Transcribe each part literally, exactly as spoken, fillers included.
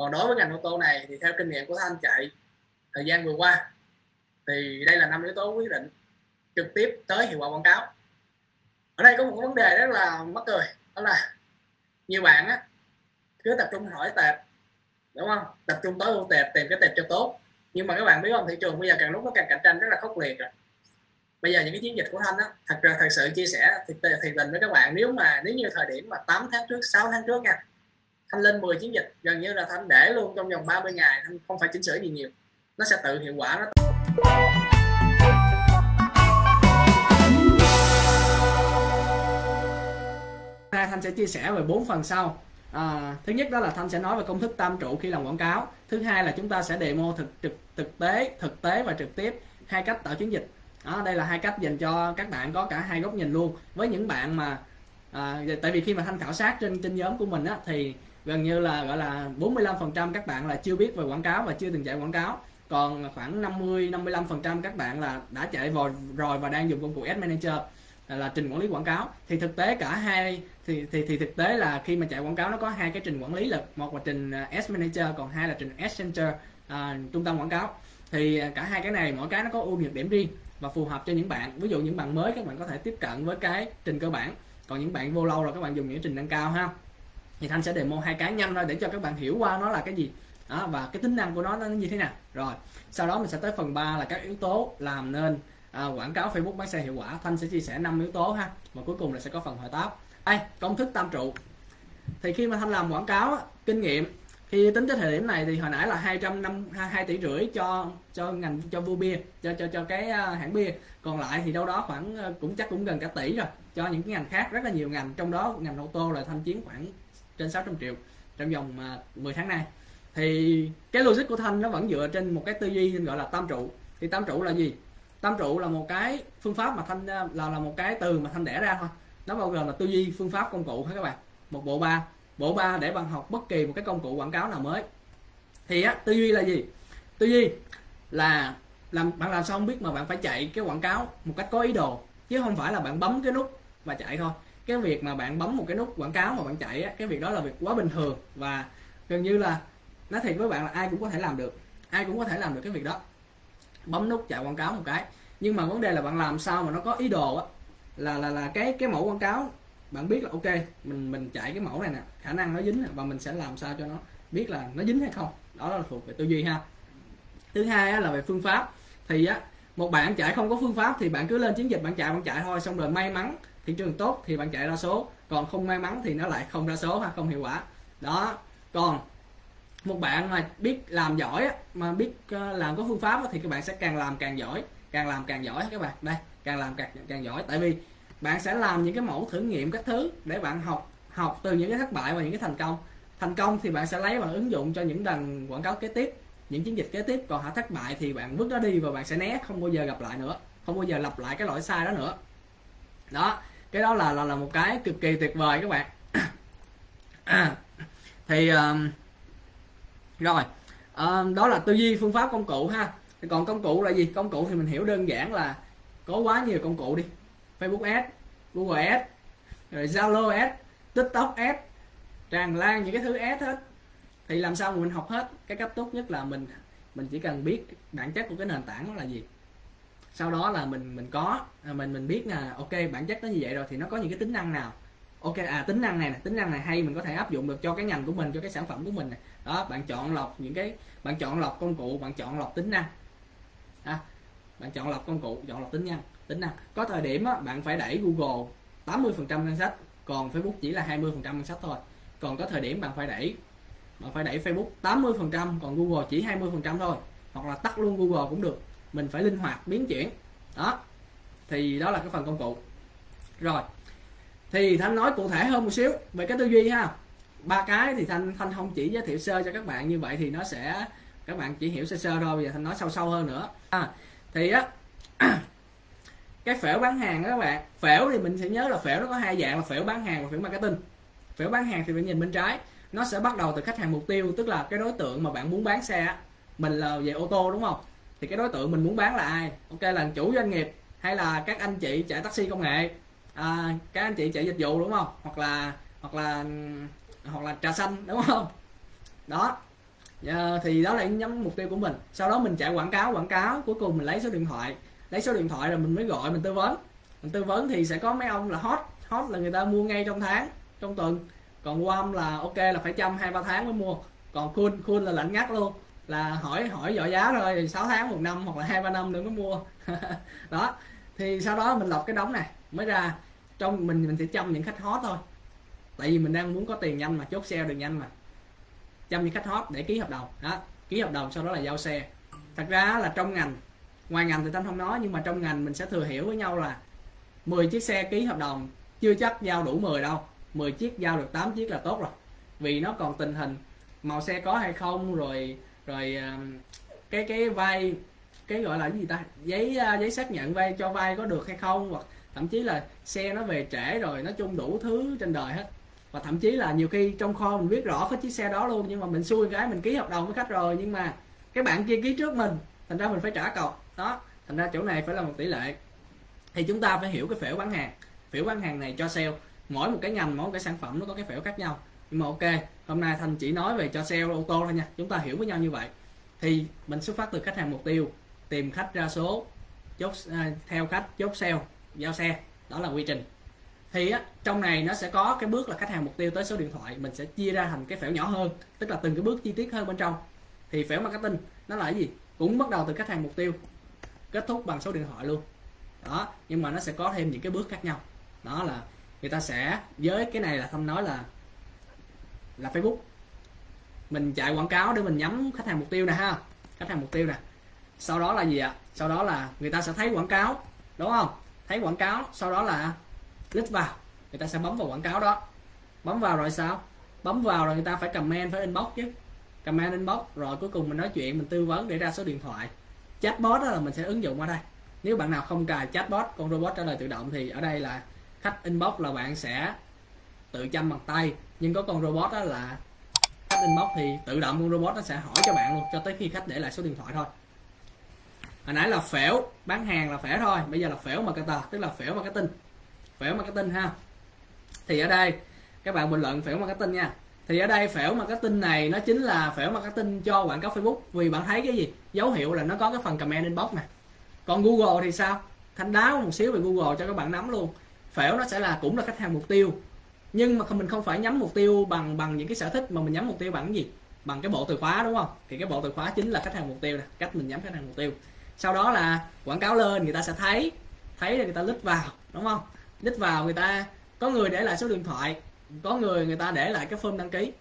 Còn đối với ngành ô tô này thì theo kinh nghiệm của Thanh chạy thời gian vừa qua thì đây là năm yếu tố quyết định trực tiếp tới hiệu quả quảng cáo. Ở đây có một vấn đề rất là mắc cười, đó là nhiều bạn á cứ tập trung hỏi tệp, đúng không, tập trung tối ưu tệp, tìm cái tệp cho tốt, nhưng mà các bạn biết không, thị trường bây giờ càng lúc nó càng cạnh tranh rất là khốc liệt rồi. Bây giờ những cái chiến dịch của Thanh á, thật ra thật sự chia sẻ thì thiệt tình với các bạn, nếu mà nếu như thời điểm mà tám tháng trước, sáu tháng trước nha, Thanh lên mười chiến dịch gần như là Thanh để luôn trong vòng ba mươi ngày, Thanh không phải chỉnh sửa gì nhiều, nó sẽ tự hiệu quả. Nó Thanh sẽ chia sẻ về bốn phần sau. À, thứ nhất đó là Thanh sẽ nói về công thức tam trụ khi làm quảng cáo. Thứ hai là chúng ta sẽ demo thực thực thực tế thực tế và trực tiếp hai cách tạo chiến dịch. Đó, đây là hai cách dành cho các bạn có cả hai góc nhìn luôn. Với những bạn mà à, tại vì khi mà Thanh khảo sát trên trên nhóm của mình á, thì gần như là gọi là bốn mươi lăm phần trăm các bạn là chưa biết về quảng cáo và chưa từng chạy quảng cáo, còn khoảng năm mươi năm mươi lăm phần trăm các bạn là đã chạy rồi rồi và đang dùng công cụ Ads Manager là trình quản lý quảng cáo. Thì thực tế cả hai thì thì thì thực tế là khi mà chạy quảng cáo nó có hai cái trình quản lý lực, một là trình Ads Manager, còn hai là trình Ads Center, à, trung tâm quảng cáo. Thì cả hai cái này mỗi cái nó có ưu nhược điểm riêng và phù hợp cho những bạn. Ví dụ những bạn mới các bạn có thể tiếp cận với cái trình cơ bản, còn những bạn vô lâu là các bạn dùng những trình nâng cao ha. Thì Thanh sẽ demo hai cái nhanh thôi để cho các bạn hiểu qua nó là cái gì đó, và cái tính năng của nó nó như thế nào. Rồi sau đó mình sẽ tới phần ba là các yếu tố làm nên à, quảng cáo Facebook bán xe hiệu quả. Thanh sẽ chia sẻ năm yếu tố ha, và cuối cùng là sẽ có phần hỏi答. Đây, công thức tam trụ. Thì khi mà Thanh làm quảng cáo kinh nghiệm, khi tính tới thời điểm này thì hồi nãy là hai trăm năm mươi hai tỷ rưỡi cho cho ngành cho vua bia, cho cho cho cái hãng bia, còn lại thì đâu đó khoảng cũng chắc cũng gần cả tỷ rồi cho những cái ngành khác, rất là nhiều ngành, trong đó ngành ô tô là Thanh chiếm khoảng trên sáu trăm triệu trong vòng mười tháng nay. Thì cái logic của Thanh nó vẫn dựa trên một cái tư duy gọi là tam trụ. Thì tam trụ là gì? Tam trụ là một cái phương pháp mà Thanh là là một cái từ mà Thanh đẻ ra thôi. Nó bao gồm là tư duy, phương pháp, công cụ hết các bạn. Một bộ ba, bộ ba để bạn học bất kỳ một cái công cụ quảng cáo nào mới. Thì á, tư duy là gì? Tư duy là làm bạn làm sao không biết mà bạn phải chạy cái quảng cáo một cách có ý đồ, chứ không phải là bạn bấm cái nút và chạy thôi. Cái việc mà bạn bấm một cái nút quảng cáo mà bạn chạy á, cái việc đó là việc quá bình thường và gần như là nói thiệt với bạn là ai cũng có thể làm được, ai cũng có thể làm được cái việc đó, bấm nút chạy quảng cáo một cái. Nhưng mà vấn đề là bạn làm sao mà nó có ý đồ á, là là là cái cái mẫu quảng cáo bạn biết là ok, mình mình chạy cái mẫu này nè, khả năng nó dính, và mình sẽ làm sao cho nó biết là nó dính hay không. Đó là thuộc về tư duy ha. Thứ hai á, là về phương pháp. Thì á, một bạn chạy không có phương pháp thì bạn cứ lên chiến dịch bạn chạy bạn chạy thôi, xong rồi may mắn thị trường tốt thì bạn chạy ra số, còn không may mắn thì nó lại không ra số ha, không hiệu quả. Đó. Còn một bạn mà biết làm giỏi á, mà biết làm có phương pháp á, thì các bạn sẽ càng làm càng giỏi, càng làm càng giỏi các bạn. Đây, càng làm càng càng giỏi, tại vì bạn sẽ làm những cái mẫu thử nghiệm các thứ để bạn học học từ những cái thất bại và những cái thành công. Thành công thì bạn sẽ lấy và ứng dụng cho những lần quảng cáo kế tiếp, những chiến dịch kế tiếp. Còn hả thất bại thì bạn vứt nó đi và bạn sẽ né, không bao giờ gặp lại nữa, không bao giờ lặp lại cái lỗi sai đó nữa. Đó, cái đó là là, là một cái cực kỳ tuyệt vời các bạn. Thì um, rồi um, đó là tư duy, phương pháp, công cụ ha. Thì còn công cụ là gì? Công cụ thì mình hiểu đơn giản là có quá nhiều công cụ đi. Facebook Ads, Google Ads, rồi Zalo Ads, TikTok Ads, tràn lan những cái thứ Ads hết. Thì làm sao mà mình học hết? Cái cách tốt nhất là mình mình chỉ cần biết bản chất của cái nền tảng đó là gì. Sau đó là mình mình có mình mình biết là ok, bản chất nó như vậy rồi thì nó có những cái tính năng nào. Ok, à tính năng này nè, tính năng này hay, mình có thể áp dụng được cho cái ngành của mình, cho cái sản phẩm của mình này. Đó, bạn chọn lọc những cái bạn chọn lọc công cụ, bạn chọn lọc tính năng. À, bạn chọn lọc công cụ, chọn lọc tính năng, tính năng. Có thời điểm á, bạn phải đẩy Google tám mươi phần trăm ngân sách, còn Facebook chỉ là hai mươi phần trăm ngân sách thôi. Còn có thời điểm bạn phải đẩy bạn phải đẩy Facebook tám mươi phần trăm, còn Google chỉ hai mươi phần trăm thôi, hoặc là tắt luôn Google cũng được. Mình phải linh hoạt biến chuyển. Đó. Thì đó là cái phần công cụ. Rồi. Thì Thanh nói cụ thể hơn một xíu về cái tư duy ha. Ba cái thì Thanh Thanh không chỉ giới thiệu sơ cho các bạn như vậy thì nó sẽ các bạn chỉ hiểu sơ sơ thôi, bây giờ Thanh nói sâu sâu hơn nữa. À, thì á cái phễu bán hàng đó các bạn, phễu thì mình sẽ nhớ là phễu nó có hai dạng là phễu bán hàng và phễu marketing. Phễu bán hàng thì mình nhìn bên trái, nó sẽ bắt đầu từ khách hàng mục tiêu, tức là cái đối tượng mà bạn muốn bán xe. Mình là về ô tô đúng không? Thì cái đối tượng mình muốn bán là ai? Ok, là chủ doanh nghiệp hay là các anh chị chạy taxi công nghệ, à, các anh chị chạy dịch vụ đúng không? Hoặc là hoặc là hoặc là trà xanh đúng không? Đó. à, thì đó là nhắm mục tiêu của mình. Sau đó mình chạy quảng cáo quảng cáo cuối cùng mình lấy số điện thoại, lấy số điện thoại rồi mình mới gọi mình tư vấn. Mình tư vấn thì sẽ có mấy ông là hot hot là người ta mua ngay trong tháng trong tuần, còn warm là ok là phải chăm hai ba tháng mới mua, còn cool cool là lạnh ngắt luôn, là hỏi hỏi dọi giá rồi thì sáu tháng một năm hoặc là hai ba năm nữa mới mua. Đó thì sau đó mình lọc cái đống này mới ra, trong mình mình sẽ chăm những khách hot thôi, tại vì mình đang muốn có tiền nhanh mà, chốt sale được nhanh mà, chăm những khách hot để ký hợp đồng. Đó, ký hợp đồng sau đó là giao xe. Thật ra là trong ngành, ngoài ngành thì Thanh không nói, nhưng mà trong ngành mình sẽ thừa hiểu với nhau là mười chiếc xe ký hợp đồng chưa chắc giao đủ mười đâu, mười chiếc giao được tám chiếc là tốt rồi, vì nó còn tình hình màu xe có hay không, rồi rồi cái cái vay, cái gọi là cái gì ta, giấy giấy xác nhận vay cho vay có được hay không, hoặc thậm chí là xe nó về trễ rồi, nói chung đủ thứ trên đời hết. Và thậm chí là nhiều khi trong kho mình biết rõ cái chiếc xe đó luôn, nhưng mà mình xui cái mình ký hợp đồng với khách rồi, nhưng mà cái bạn kia ký trước mình, thành ra mình phải trả cọc. Đó, thành ra chỗ này phải là một tỷ lệ. Thì chúng ta phải hiểu cái phễu bán hàng. Phễu bán hàng này cho sale, mỗi một cái ngành, mỗi một cái sản phẩm nó có cái phễu khác nhau. Nhưng mà ok, hôm nay Thanh chỉ nói về cho sale ô tô thôi nha, chúng ta hiểu với nhau như vậy. Thì mình xuất phát từ khách hàng mục tiêu, tìm khách ra số, chốt à, theo khách, chốt sale, giao xe, đó là quy trình. Thì á, trong này nó sẽ có cái bước là khách hàng mục tiêu tới số điện thoại, mình sẽ chia ra thành cái phễu nhỏ hơn, tức là từng cái bước chi tiết hơn bên trong. Thì phễu marketing nó là cái gì? Cũng bắt đầu từ khách hàng mục tiêu, kết thúc bằng số điện thoại luôn. Đó, nhưng mà nó sẽ có thêm những cái bước khác nhau. Đó là người ta sẽ, với cái này là Thanh nói là là Facebook, mình chạy quảng cáo để mình nhắm khách hàng mục tiêu nè ha, khách hàng mục tiêu nè. Sau đó là gì ạ? Sau đó là người ta sẽ thấy quảng cáo, đúng không? Thấy quảng cáo, sau đó là click vào, người ta sẽ bấm vào quảng cáo đó. Bấm vào rồi sao? Bấm vào rồi người ta phải comment, phải inbox chứ. Comment inbox rồi cuối cùng mình nói chuyện, mình tư vấn để ra số điện thoại. Chatbot đó là mình sẽ ứng dụng ở đây. Nếu bạn nào không cài chatbot, con robot trả lời tự động, thì ở đây là khách inbox là bạn sẽ tự chăm bằng tay, nhưng có con robot đó là khách inbox thì tự động con robot nó sẽ hỏi cho bạn luôn, cho tới khi khách để lại số điện thoại thôi. Hồi nãy là phễu bán hàng là phễu thôi, bây giờ là phễu marketer, tức là phễu marketing. Phễu marketing ha. Thì ở đây các bạn bình luận phễu marketing nha. Thì ở đây phễu marketing này nó chính là phễu marketing cho quảng cáo Facebook, vì bạn thấy cái gì? Dấu hiệu là nó có cái phần comment inbox nè. Còn Google thì sao? Thanh đáo một xíu về Google cho các bạn nắm luôn. Phễu nó sẽ là cũng là khách hàng mục tiêu, nhưng mà mình không phải nhắm mục tiêu bằng bằng những cái sở thích, mà mình nhắm mục tiêu bằng cái gì? Bằng cái bộ từ khóa, đúng không? Thì cái bộ từ khóa chính là khách hàng mục tiêu nè, cách mình nhắm khách hàng mục tiêu. Sau đó là quảng cáo lên, người ta sẽ thấy, thấy là người ta click vào, đúng không? Click vào, người ta có người để lại số điện thoại, có người người ta để lại cái form đăng ký,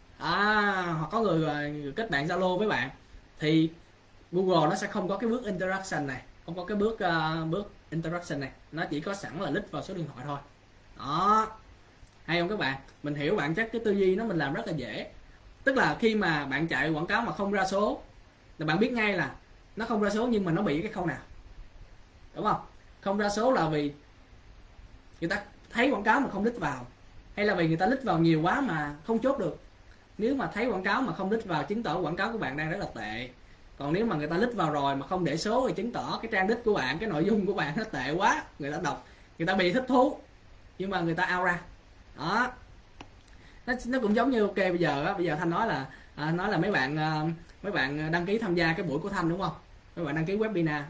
à, hoặc có người, người kết bạn Zalo với bạn. Thì Google nó sẽ không có cái bước interaction này, không có cái bước uh, bước interaction này, nó chỉ có sẵn là click vào số điện thoại thôi. Đó, hay không các bạn? Mình hiểu bản chất cái tư duy nó mình làm rất là dễ. Tức là khi mà bạn chạy quảng cáo mà không ra số là bạn biết ngay là nó không ra số, nhưng mà nó bị cái khâu nào, đúng không? Không ra số là vì người ta thấy quảng cáo mà không click vào, hay là vì người ta click vào nhiều quá mà không chốt được. Nếu mà thấy quảng cáo mà không click vào, chứng tỏ quảng cáo của bạn đang rất là tệ. Còn nếu mà người ta click vào rồi mà không để số thì chứng tỏ cái trang đích của bạn, cái nội dung của bạn nó tệ quá, người ta đọc, người ta bị thích thú nhưng mà người ta out ra. Đó, nó, nó cũng giống như ok bây giờ á, bây giờ Thanh nói là à, nói là mấy bạn à, mấy bạn đăng ký tham gia cái buổi của Thanh, đúng không? Mấy bạn đăng ký webinar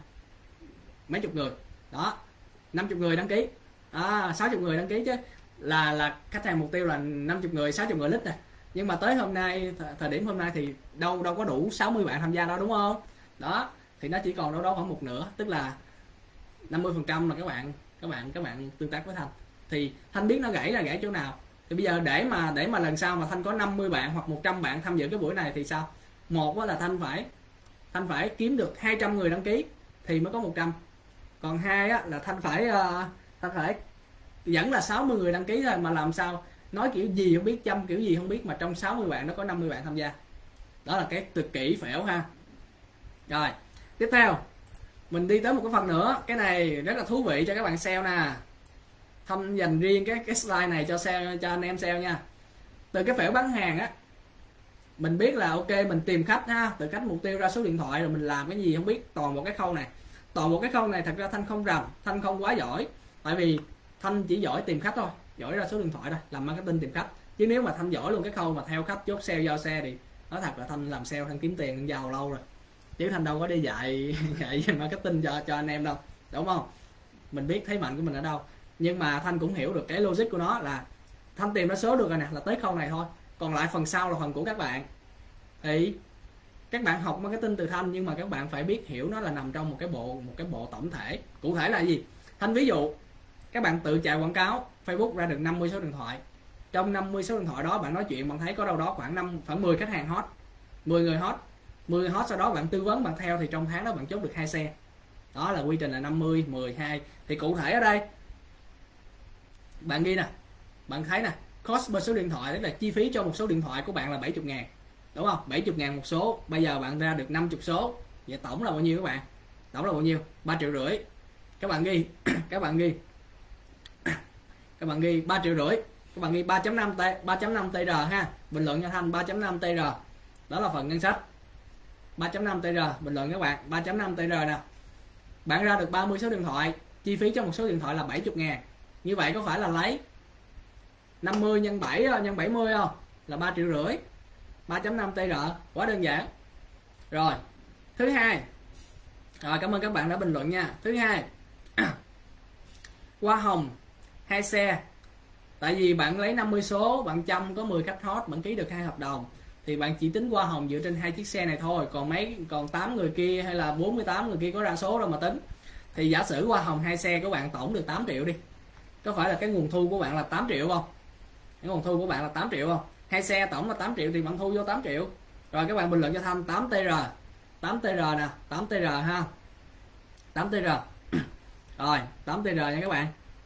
mấy chục người đó, năm mươi người đăng ký, à, sáu mươi người đăng ký chứ, là là khách hàng mục tiêu là năm mươi người, sáu mươi người lít nè. Nhưng mà tới hôm nay, thời điểm hôm nay thì đâu đâu có đủ sáu mươi bạn tham gia đâu, đúng không? Đó, thì nó chỉ còn đâu đó khoảng một nửa, tức là năm mươi phần trăm là các bạn các bạn các bạn tương tác với Thanh. Thì Thanh biết nó gãy là gãy chỗ nào. Thì bây giờ để mà để mà lần sau mà Thanh có năm mươi bạn hoặc một trăm bạn tham dự cái buổi này thì sao? Một là Thanh phải Thanh phải kiếm được hai trăm người đăng ký thì mới có một trăm. Còn hai á, là Thanh phải uh, Thanh phải vẫn là sáu mươi người đăng ký thôi, mà làm sao nói kiểu gì không biết, chăm kiểu gì không biết, mà trong sáu mươi bạn nó có năm mươi bạn tham gia. Đó là cái tuyệt kỹ phễu ha. Rồi, tiếp theo mình đi tới một cái phần nữa, cái này rất là thú vị cho các bạn sale nè. Thanh dành riêng cái cái slide này cho sale, cho anh em sale nha. Từ cái phễu bán hàng á, mình biết là ok mình tìm khách ha, từ khách mục tiêu ra số điện thoại, rồi mình làm cái gì không biết, toàn bộ cái khâu này. Toàn bộ cái khâu này thật ra Thanh không rành, Thanh không quá giỏi, tại vì Thanh chỉ giỏi tìm khách thôi, giỏi ra số điện thoại thôi, làm marketing tìm khách. Chứ nếu mà Thanh giỏi luôn cái khâu mà theo khách, chốt sale, giao xe thì nói thật là Thanh làm sale, Thanh kiếm tiền giàu lâu rồi, chứ Thanh đâu có đi dạy dạy marketing cho cho anh em đâu, đúng không? Mình biết thế mạnh của mình ở đâu, nhưng mà Thanh cũng hiểu được cái logic của nó là Thanh tìm ra số được rồi nè, là tới khâu này thôi, còn lại phần sau là phần của các bạn. Thì các bạn học marketing từ Thanh, nhưng mà các bạn phải biết hiểu nó là nằm trong một cái bộ một cái bộ tổng thể. Cụ thể là gì? Thanh ví dụ các bạn tự chạy quảng cáo Facebook ra được năm mươi số điện thoại, trong năm mươi số điện thoại đó bạn nói chuyện, bạn thấy có đâu đó khoảng năm khoảng mười khách hàng hot, mười người hot, mười người hot, sau đó bạn tư vấn, bạn theo, thì trong tháng đó bạn chốt được hai xe. Đó là quy trình là năm mươi, mười, hai. Thì cụ thể ở đây bạn ghi nè, bạn thấy nè, cost per số điện thoại, tức là chi phí cho một số điện thoại của bạn là bảy mươi ngàn, đúng không? bảy mươi ngàn một số, bây giờ bạn ra được năm mươi số, vậy tổng là bao nhiêu các bạn? Tổng là bao nhiêu? ba triệu rưỡi. Các bạn ghi các bạn ghi các bạn ghi ba triệu rưỡi, các bạn ghi ba chấm năm T, ba chấm năm tê rờ ha, bình luận cho Thanh ba chấm năm tê rờ. Đó là phần ngân sách. ba chấm năm tê rờ, bình luận các bạn, ba chấm năm tê rờ nè. Bạn ra được ba mươi số điện thoại, chi phí cho một số điện thoại là bảy mươi ngàn. Như vậy có phải là lấy năm mươi nhân bảy nhân bảy mươi không? Là ba triệu rưỡi. ba chấm năm tê rờ, quá đơn giản. Rồi, thứ hai. Rồi, cảm ơn các bạn đã bình luận nha. Thứ hai, hoa hồng hai xe. Tại vì bạn lấy năm mươi số, bạn chăm có mười khách hot, bạn ký được hai hợp đồng, thì bạn chỉ tính hoa hồng dựa trên hai chiếc xe này thôi, còn mấy còn tám người kia hay là bốn mươi tám người kia có ra số đâu mà tính. Thì giả sử hoa hồng hai xe của bạn tổng được tám triệu đi. Có phải là cái nguồn thu của bạn là tám triệu không? Cái nguồn thu của bạn là tám triệu không? Hai xe tổng là tám triệu thì bạn thu vô tám triệu. Rồi các bạn bình luận cho Thanh tám tê rờ. tám tê rờ nè, tám tê rờ ha. tám tê rờ. Rồi, tám tê rờ nha các bạn.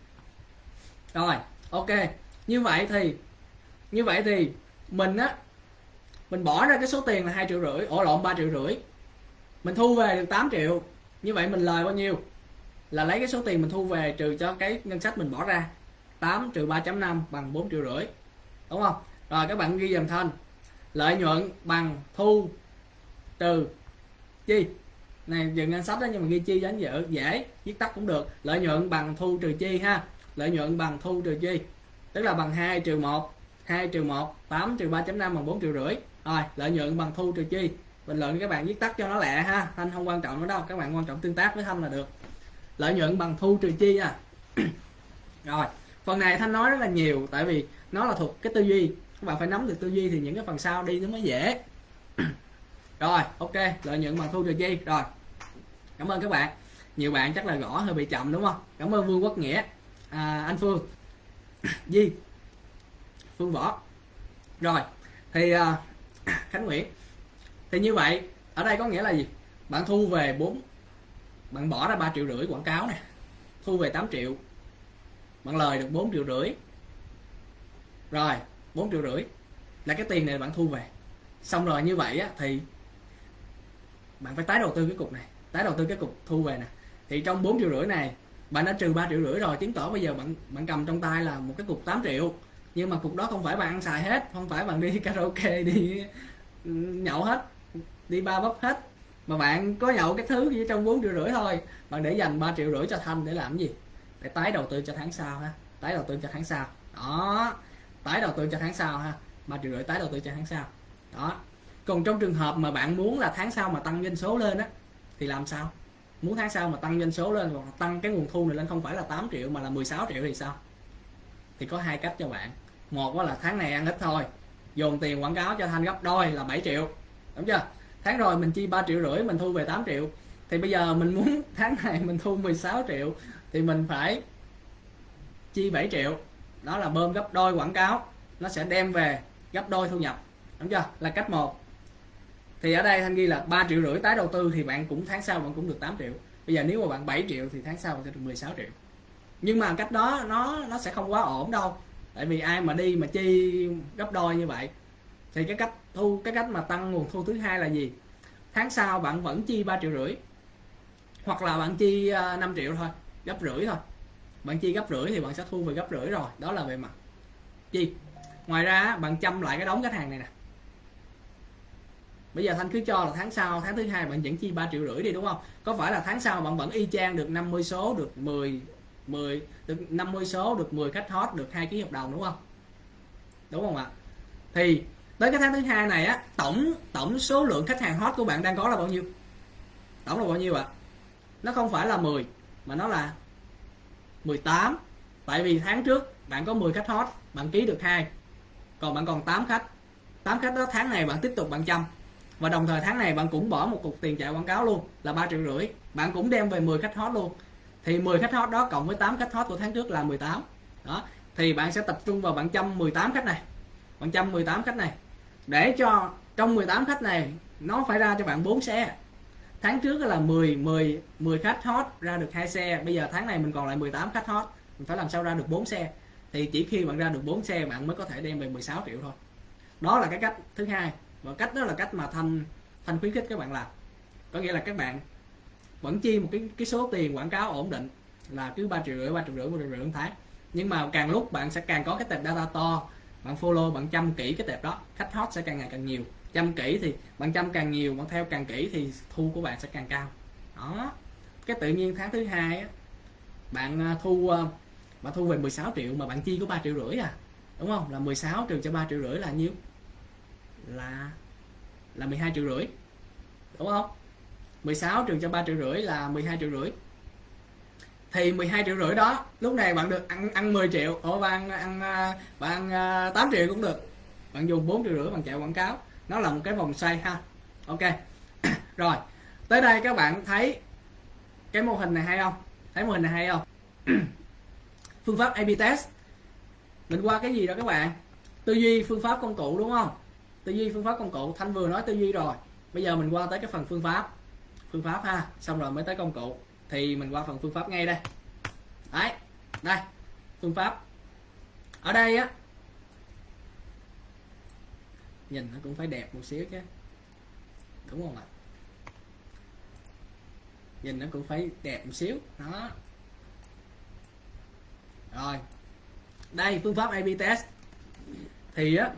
Rồi, ok. Như vậy thì như vậy thì mình á mình bỏ ra cái số tiền là hai triệu rưỡi, ổ lộn ba triệu rưỡi. Mình thu về được tám triệu. Như vậy mình lời bao nhiêu? Là lấy cái số tiền mình thu về trừ cho cái ngân sách mình bỏ ra. tám trừ ba chấm năm bằng bốn triệu rưỡi. Đúng không? Rồi các bạn ghi dùm Thanh. Lợi nhuận bằng thu trừ chi. Này dừng ngân sách đó, nhưng mà ghi chi cho anh dễ, dễ viết tắt cũng được. Lợi nhuận bằng thu trừ chi ha. Lợi nhuận bằng thu trừ chi, tức là bằng hai trừ một. hai trừ một, tám trừ ba chấm năm bằng bốn triệu rưỡi. Rồi, lợi nhuận bằng thu trừ chi. Bình luận các bạn viết tắt cho nó lẹ ha. Thanh không quan trọng nữa đâu, các bạn quan trọng tương tác với Thanh là được. Lợi nhuận bằng thu trừ chi nha. Rồi, phần này Thanh nói rất là nhiều, tại vì nó là thuộc cái tư duy. Các bạn phải nắm được tư duy thì những cái phần sau đi nó mới dễ. Rồi, ok, lợi nhuận bằng thu trừ chi. Rồi, cảm ơn các bạn. Nhiều bạn chắc là gõ hơi bị chậm đúng không? Cảm ơn Vương Quốc Nghĩa, à, anh Phương, Di, Phương Võ. Rồi, thì uh, Khánh Nguyễn. Thì như vậy, ở đây có nghĩa là gì? Bạn thu về bốn, bạn bỏ ra ba triệu rưỡi quảng cáo nè, thu về tám triệu, bạn lời được bốn triệu rưỡi. Rồi, bốn triệu rưỡi là cái tiền này bạn thu về. Xong rồi như vậy á, thì bạn phải tái đầu tư cái cục này, tái đầu tư cái cục thu về nè. Thì trong bốn triệu rưỡi này bạn đã trừ ba triệu rưỡi rồi, chứng tỏ bây giờ bạn bạn cầm trong tay là một cái cục tám triệu. Nhưng mà cục đó không phải bạn ăn xài hết, không phải bạn đi karaoke, đi nhậu hết, đi ba bắp hết, mà bạn có nhậu cái thứ gì trong bốn triệu rưỡi thôi. Bạn để dành ba triệu rưỡi cho Thanh để làm gì? Để tái đầu tư cho tháng sau ha, tái đầu tư cho tháng sau. Đó, tái đầu tư cho tháng sau ha, ba triệu rưỡi tái đầu tư cho tháng sau. Đó. Còn trong trường hợp mà bạn muốn là tháng sau mà tăng doanh số lên á, thì làm sao? Muốn tháng sau mà tăng doanh số lên, hoặc tăng cái nguồn thu này lên không phải là tám triệu mà là mười sáu triệu thì sao? Thì có hai cách cho bạn. Một là tháng này ăn ít thôi, dồn tiền quảng cáo cho Thanh gấp đôi là bảy triệu, đúng chưa? Tháng rồi mình chi ba triệu rưỡi, mình thu về tám triệu. Thì bây giờ mình muốn tháng này mình thu mười sáu triệu thì mình phải chi bảy triệu. Đó là bơm gấp đôi quảng cáo, nó sẽ đem về gấp đôi thu nhập, đúng chưa? Là cách một. Thì ở đây Thanh ghi là ba triệu rưỡi tái đầu tư thì bạn cũng tháng sau bạn cũng được tám triệu. Bây giờ nếu mà bạn bảy triệu thì tháng sau bạn sẽ được mười sáu triệu. Nhưng mà cách đó nó nó sẽ không quá ổn đâu. Tại vì ai mà đi mà chi gấp đôi như vậy. Thì cái cách thu cái cách mà tăng nguồn thu thứ hai là gì? Tháng sau bạn vẫn chi ba triệu rưỡi. Hoặc là bạn chi năm triệu thôi, gấp rưỡi thôi. Bạn chi gấp rưỡi thì bạn sẽ thu về gấp rưỡi rồi, đó là về mặt chi. Ngoài ra bạn chăm lại cái đống khách hàng này nè. Bây giờ Thanh cứ cho là tháng sau, tháng thứ hai bạn vẫn chi ba triệu rưỡi đi, đúng không? Có phải là tháng sau bạn vẫn y chang được năm mươi số, được mười mười được năm mươi số, được mười khách hot, được hai ký hợp đồng, đúng không? Đúng không ạ? Thì tới cái tháng thứ hai này á, tổng tổng số lượng khách hàng hot của bạn đang có là bao nhiêu? Tổng là bao nhiêu ạ? À? Nó không phải là mười mà nó là mười tám. Tại vì tháng trước bạn có mười khách hot, bạn ký được hai, còn bạn còn tám khách. tám khách đó tháng này bạn tiếp tục bạn chăm, và đồng thời tháng này bạn cũng bỏ một cục tiền chạy quảng cáo luôn là ba triệu rưỡi, bạn cũng đem về mười khách hot luôn. Thì mười khách hot đó cộng với tám khách hot của tháng trước là mười tám. Đó, thì bạn sẽ tập trung vào bạn chăm mười tám khách này. Bạn chăm mười tám khách này để cho trong mười tám khách này nó phải ra cho bạn bốn xe. Tháng trước là mười mười mười khách hot ra được hai xe, bây giờ tháng này mình còn lại mười tám khách hot, mình phải làm sao ra được bốn xe. Thì chỉ khi bạn ra được bốn xe bạn mới có thể đem về mười sáu triệu thôi. Đó là cái cách thứ hai, và cách đó là cách mà Thanh Thanh khuyến khích các bạn làm. Có nghĩa là các bạn vẫn chi một cái cái số tiền quảng cáo ổn định là cứ ba triệu rưỡi, ba triệu rưỡi, ba triệu rưỡi một tháng. Nhưng mà càng lúc bạn sẽ càng có cái tệp data to, bạn follow, bạn chăm kỹ cái tệp đó, khách hot sẽ càng ngày càng nhiều. Chăm kỹ thì bạn chăm càng nhiều, bạn theo càng kỹ thì thu của bạn sẽ càng cao. Đó, cái tự nhiên tháng thứ hai á, bạn thu bạn thu về mười sáu triệu mà bạn chi có ba triệu rưỡi à, đúng không? Là mười sáu trừ cho ba triệu rưỡi là nhiêu? Là là mười hai triệu rưỡi, đúng không? mười sáu trừ cho ba triệu rưỡi là mười hai triệu rưỡi. Thì mười hai triệu rưỡi đó lúc này bạn được ăn ăn mười triệu, ủa bạn ăn bạn ăn tám triệu cũng được. Bạn dùng bốn triệu rưỡi bạn chạy quảng cáo, nó là một cái vòng xoay ha. Ok. Rồi, tới đây các bạn thấy cái mô hình này hay không? Thấy mô hình này hay không? Phương pháp A B test mình qua cái gì đó các bạn? Tư duy, phương pháp, công cụ, đúng không? Tư duy, phương pháp, công cụ. Thanh vừa nói tư duy rồi, bây giờ mình qua tới cái phần phương pháp. Phương pháp ha, xong rồi mới tới công cụ. Thì mình qua phần phương pháp ngay đây. Đấy, đây, phương pháp. Ở đây á, nhìn nó cũng phải đẹp một xíu chứ, đúng không ạ? Nhìn nó cũng phải đẹp một xíu đó. Rồi, đây phương pháp A B test. Thì á,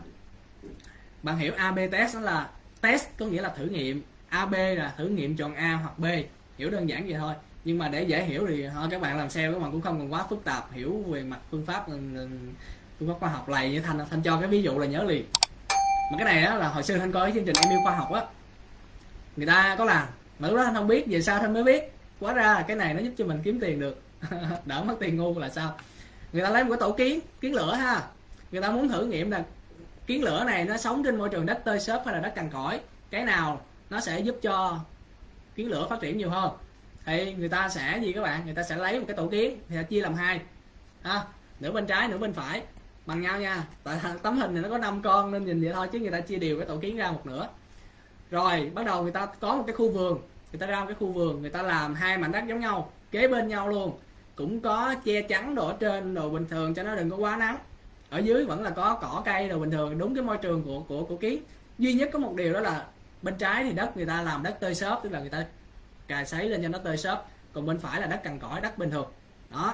bạn hiểu A B test đó là test có nghĩa là thử nghiệm, A B là thử nghiệm chọn A hoặc B, hiểu đơn giản vậy thôi. Nhưng mà để dễ hiểu thì thôi các bạn làm sale các bạn cũng không cần quá phức tạp, hiểu về mặt phương pháp phương pháp khoa học lầy như Thanh Thanh cho cái ví dụ là nhớ liền. Mà cái này đó là hồi xưa Thanh coi cái chương trình email khoa học á, người ta có làm mà lúc đó Thanh không biết, về sau Thanh mới biết quá ra là cái này nó giúp cho mình kiếm tiền được. Đỡ mất tiền ngu là sao? Người ta lấy một cái tổ kiến kiến lửa ha, người ta muốn thử nghiệm là kiến lửa này nó sống trên môi trường đất tơi xốp hay là đất cằn cỗi, cái nào nó sẽ giúp cho kiến lửa phát triển nhiều hơn. Thì người ta sẽ gì các bạn, người ta sẽ lấy một cái tổ kiến thì chia làm hai ha, nửa bên trái nửa bên phải bằng nhau nha. Tại tấm hình này nó có năm con nên nhìn vậy thôi, chứ người ta chia đều cái tổ kiến ra một nửa. Rồi bắt đầu người ta có một cái khu vườn, người ta ra một cái khu vườn, người ta làm hai mảnh đất giống nhau kế bên nhau luôn, cũng có che chắn đồ ở trên đồ bình thường cho nó đừng có quá nắng, ở dưới vẫn là có cỏ cây đồ bình thường, đúng cái môi trường của của của kiến. Duy nhất có một điều đó là bên trái thì đất người ta làm đất tơi xốp, tức là người ta cài sấy lên cho nó tơi xốp, còn bên phải là đất cằn cỗi, đất bình thường đó.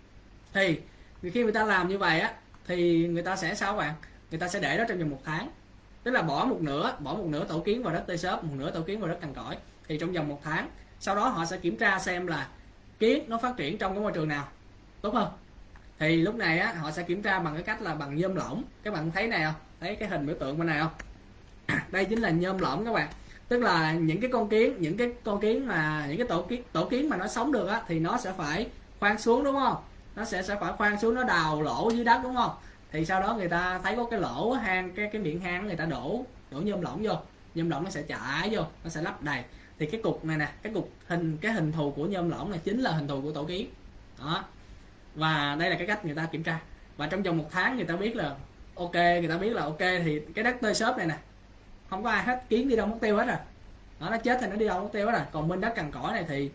Thì khi người ta làm như vậy á thì người ta sẽ sao các bạn, người ta sẽ để đó trong vòng một tháng, tức là bỏ một nửa bỏ một nửa tổ kiến vào đất tơi xốp, một nửa tổ kiến vào đất cằn cỗi. Thì trong vòng một tháng sau đó họ sẽ kiểm tra xem là kiến nó phát triển trong cái môi trường nào tốt hơn. Thì lúc này á họ sẽ kiểm tra bằng cái cách là bằng nhôm lỏng. Các bạn thấy này không, thấy cái hình biểu tượng bên này không? Đây chính là nhôm lỏng các bạn, tức là những cái con kiến những cái con kiến mà những cái tổ kiến tổ kiến mà nó sống được á thì nó sẽ phải khoan xuống, đúng không? Nó sẽ sẽ phải khoan xuống, nó đào lỗ dưới đất, đúng không? Thì sau đó người ta thấy có cái lỗ hang, cái cái miệng hang, người ta đổ đổ nhôm lỏng vô, nhôm lỏng nó sẽ chảy vô, nó sẽ lấp đầy. Thì cái cục này nè, cái cục hình cái hình thù của nhôm lỏng này chính là hình thù của tổ kiến đó. Và đây là cái cách người ta kiểm tra. Và trong vòng một tháng người ta biết là ok, người ta biết là ok thì cái đất tơi xốp này nè không có ai hết, kiến đi đâu mất tiêu hết rồi đó, nó chết thì nó đi đâu mất tiêu hết rồi. Còn bên đất cằn cỗi này thì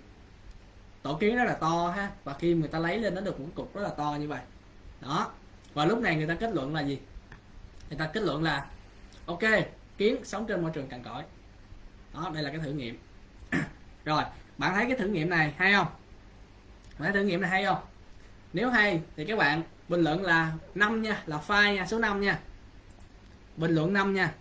tổ kiến rất là to ha, và khi người ta lấy lên nó được một cục rất là to như vậy đó. Và lúc này người ta kết luận là gì? Người ta kết luận là ok, kiến sống trên môi trường cằn cỗi đó. Đây là cái thử nghiệm. Rồi bạn thấy cái thử nghiệm này hay không? Bạn thấy thử nghiệm này hay không? Nếu hay thì các bạn bình luận là năm nha, là file nha, số năm nha, bình luận năm nha,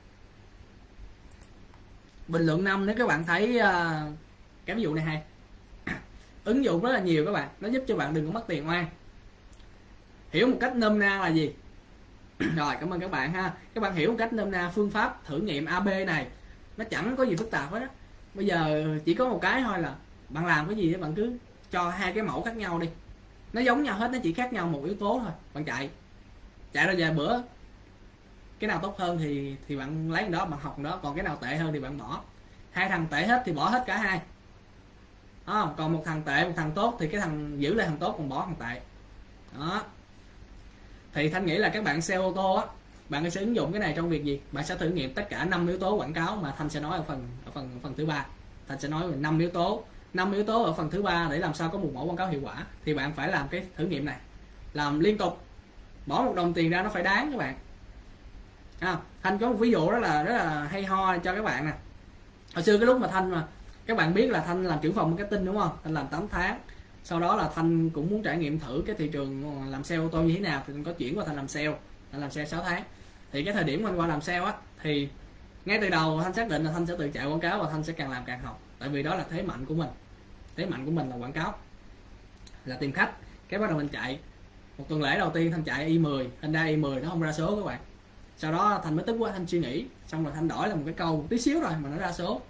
bình luận năm nếu các bạn thấy uh, cái ví dụ này hay. Ứng dụng rất là nhiều các bạn, nó giúp cho bạn đừng có mất tiền oan. Hiểu một cách nôm na là gì? Rồi, cảm ơn các bạn ha. Các bạn hiểu một cách nôm na phương pháp thử nghiệm a bê này nó chẳng có gì phức tạp hết á. Bây giờ chỉ có một cái thôi là bạn làm cái gì đó bạn cứ cho hai cái mẫu khác nhau đi, nó giống nhau hết, nó chỉ khác nhau một yếu tố thôi. Bạn chạy chạy ra vài bữa, cái nào tốt hơn thì thì bạn lấy đó bạn học đó, còn cái nào tệ hơn thì bạn bỏ. Hai thằng tệ hết thì bỏ hết cả hai. À, còn một thằng tệ một thằng tốt thì cái thằng giữ lại thằng tốt còn bỏ thằng tệ. Đó. Thì Thanh nghĩ là các bạn xe ô tô á, bạn sẽ ứng dụng cái này trong việc gì? Bạn sẽ thử nghiệm tất cả năm yếu tố quảng cáo mà Thanh sẽ nói ở phần ở phần ở phần thứ ba. Thanh sẽ nói về năm yếu tố, năm yếu tố ở phần thứ ba để làm sao có một mẫu quảng cáo hiệu quả. Thì bạn phải làm cái thử nghiệm này, làm liên tục, bỏ một đồng tiền ra nó phải đáng các bạn. À, Thanh có một ví dụ đó là rất là hay ho cho các bạn nè. Hồi xưa cái lúc mà Thanh mà các bạn biết là Thanh làm trưởng phòng marketing đúng không? Thanh làm tám tháng. Sau đó là Thanh cũng muốn trải nghiệm thử cái thị trường làm sale ô tô như thế nào thì Thanh có chuyển qua Thanh làm sale, Thanh làm sale sáu tháng. Thì cái thời điểm Thanh qua làm sale á thì ngay từ đầu Thanh xác định là Thanh sẽ tự chạy quảng cáo và Thanh sẽ càng làm càng học, tại vì đó là thế mạnh của mình. Thế mạnh của mình là quảng cáo, là tìm khách. Cái bắt đầu mình chạy một tuần lễ đầu tiên Thanh chạy i mười, Honda i mười nó không ra số các bạn. Sau đó Thanh mới tức quá, Thanh suy nghĩ, xong rồi Thanh đổi là một cái câu một tí xíu rồi mà nó ra số.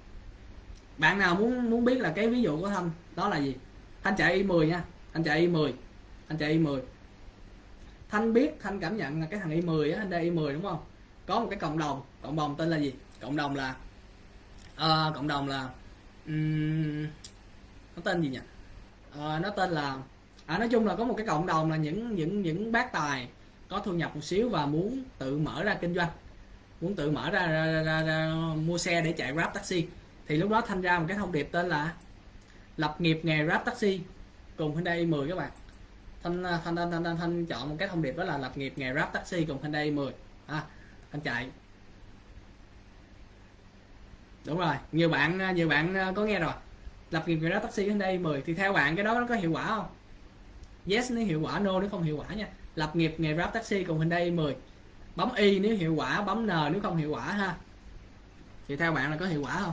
Bạn nào muốn muốn biết là cái ví dụ của Thanh đó là gì? Thanh chạy i mười nha, Thanh chạy i mười, Thanh chạy i mười. Thanh biết, Thanh cảm nhận là cái thằng i mười á, Honda i mười đúng không? Có một cái cộng đồng, cộng đồng tên là gì? Cộng đồng là uh, cộng đồng là um, nó tên gì nhỉ? Uh, nó tên là à, nói chung là có một cái cộng đồng là những những những bác tài có thu nhập một xíu và muốn tự mở ra kinh doanh, muốn tự mở ra, ra, ra, ra, ra mua xe để chạy Grab taxi. Thì lúc đó Thanh ra một cái thông điệp tên là lập nghiệp nghề Grab taxi cùng Hyundai i mười các bạn. Thanh thanh thanh thanh, thanh, thanh chọn một cái thông điệp đó là lập nghiệp nghề Grab taxi cùng Hyundai i mười. À, Thanh chạy. Đúng rồi, nhiều bạn nhiều bạn có nghe rồi. Lập nghiệp nghề Grab taxi Hyundai i mười thì theo bạn cái đó nó có hiệu quả không? Yes nếu hiệu quả, no nếu không hiệu quả nha. Lập nghiệp nghề Grab taxi cùng Hyundai i mười. Bấm Y nếu hiệu quả, bấm N nếu không hiệu quả ha. Thì theo bạn là có hiệu quả không?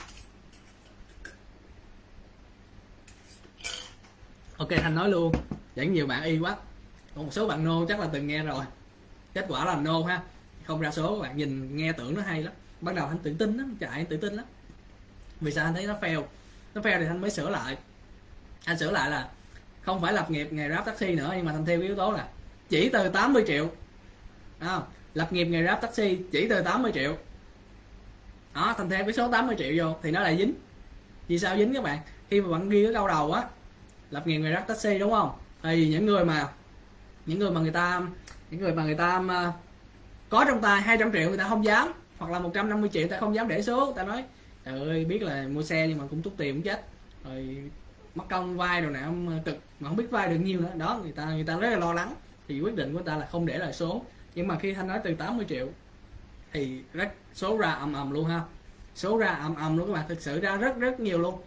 Ok, Thanh nói luôn, vẫn nhiều bạn Y quá. Còn một số bạn no chắc là từng nghe rồi. Kết quả là no ha, không ra số. Các bạn nhìn nghe tưởng nó hay lắm. Ban đầu Thanh tự tin lắm, chạy tự tin lắm. Vì sao Thanh thấy nó fail? Nó fail thì Thanh mới sửa lại. Anh sửa lại là không phải lập nghiệp nghề Grab taxi nữa, nhưng mà Thanh theo cái yếu tố là chỉ từ tám mươi triệu. À, lập nghiệp nghề Grab taxi chỉ từ tám mươi triệu. Đó, Thanh theo cái số tám mươi triệu vô thì nó lại dính. Vì sao dính các bạn? Khi mà bạn ghi cái câu đầu á, lập nghiệp nghề Grab taxi đúng không? Thì những người mà những người mà người ta những người mà người ta uh, có trong tay hai trăm triệu người ta không dám, hoặc là một trăm năm mươi triệu người ta không dám để số, người ta nói trời ơi biết là mua xe nhưng mà cũng tốn tiền cũng chết rồi, mất công vay rồi nè ông cực mà không biết vay được nhiêu nữa. Đó, người ta người ta rất là lo lắng, thì quyết định của người ta là không để lại số. Nhưng mà khi Thanh nói từ tám mươi triệu thì rất số ra ầm ầm luôn ha, số ra ầm ầm luôn các bạn, thực sự ra rất rất nhiều luôn.